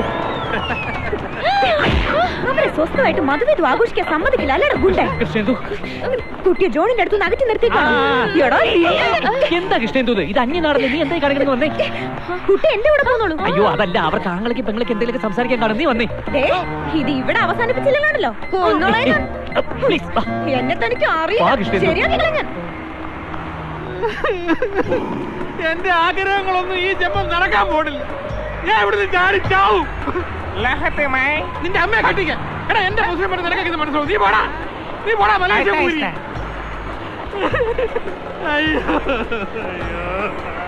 അവരെ സ്വസ്ഥമായിട്ട് മധുവിധു ആഘോഷിക്കാൻ സമ്മതിക്കില്ല അല്ലേടാ ഗുണ്ട. കൃഷ്ണേന്ദു കുട്ടിയെ ജോണിന്റെ അടുത്ത് അകറ്റി നിർത്തിക്കാണോ? എന്താ കൃഷ്ണേന്ദു ഇത്? അന്യ നാടല്ലേ, നീ എന്തായി കാണിക്കുന്നു? വന്നേ. കുട്ടി എന്റെ കൂടെ പോന്നോളൂ. അയ്യോ, അതല്ല, അവർ താങ്കൾക്ക് പെങ്ങൾക്ക് എന്തെങ്കിലും സംസാരിക്കാൻ കാണും. നീ വന്നേ. ഇത് ഇവിടെ അവസാനിപ്പിച്ചില്ലല്ലോ. എന്നെ തനിക്ക് അറിയാം. ശരിയാക്കില്ല ഞാൻ. എന്റെ ആഗ്രഹങ്ങളൊന്നും ഈ ജന്മം നടക്കാൻ പോണില്ല. ഞാൻ ഇവിടുന്ന് ചാടി ചാവും. നിന്റെ അമ്മയെ കട്ടിക്കാൻ. എടാ, എന്റെ മുസ്ലിം പെണ്ണ് നിനക്കൊക്കെ ഇത് മനസ്സിലാവും. നീ പോടാ, നീ പോടാ മലേഷ്യ പോയി. അയ്യോ.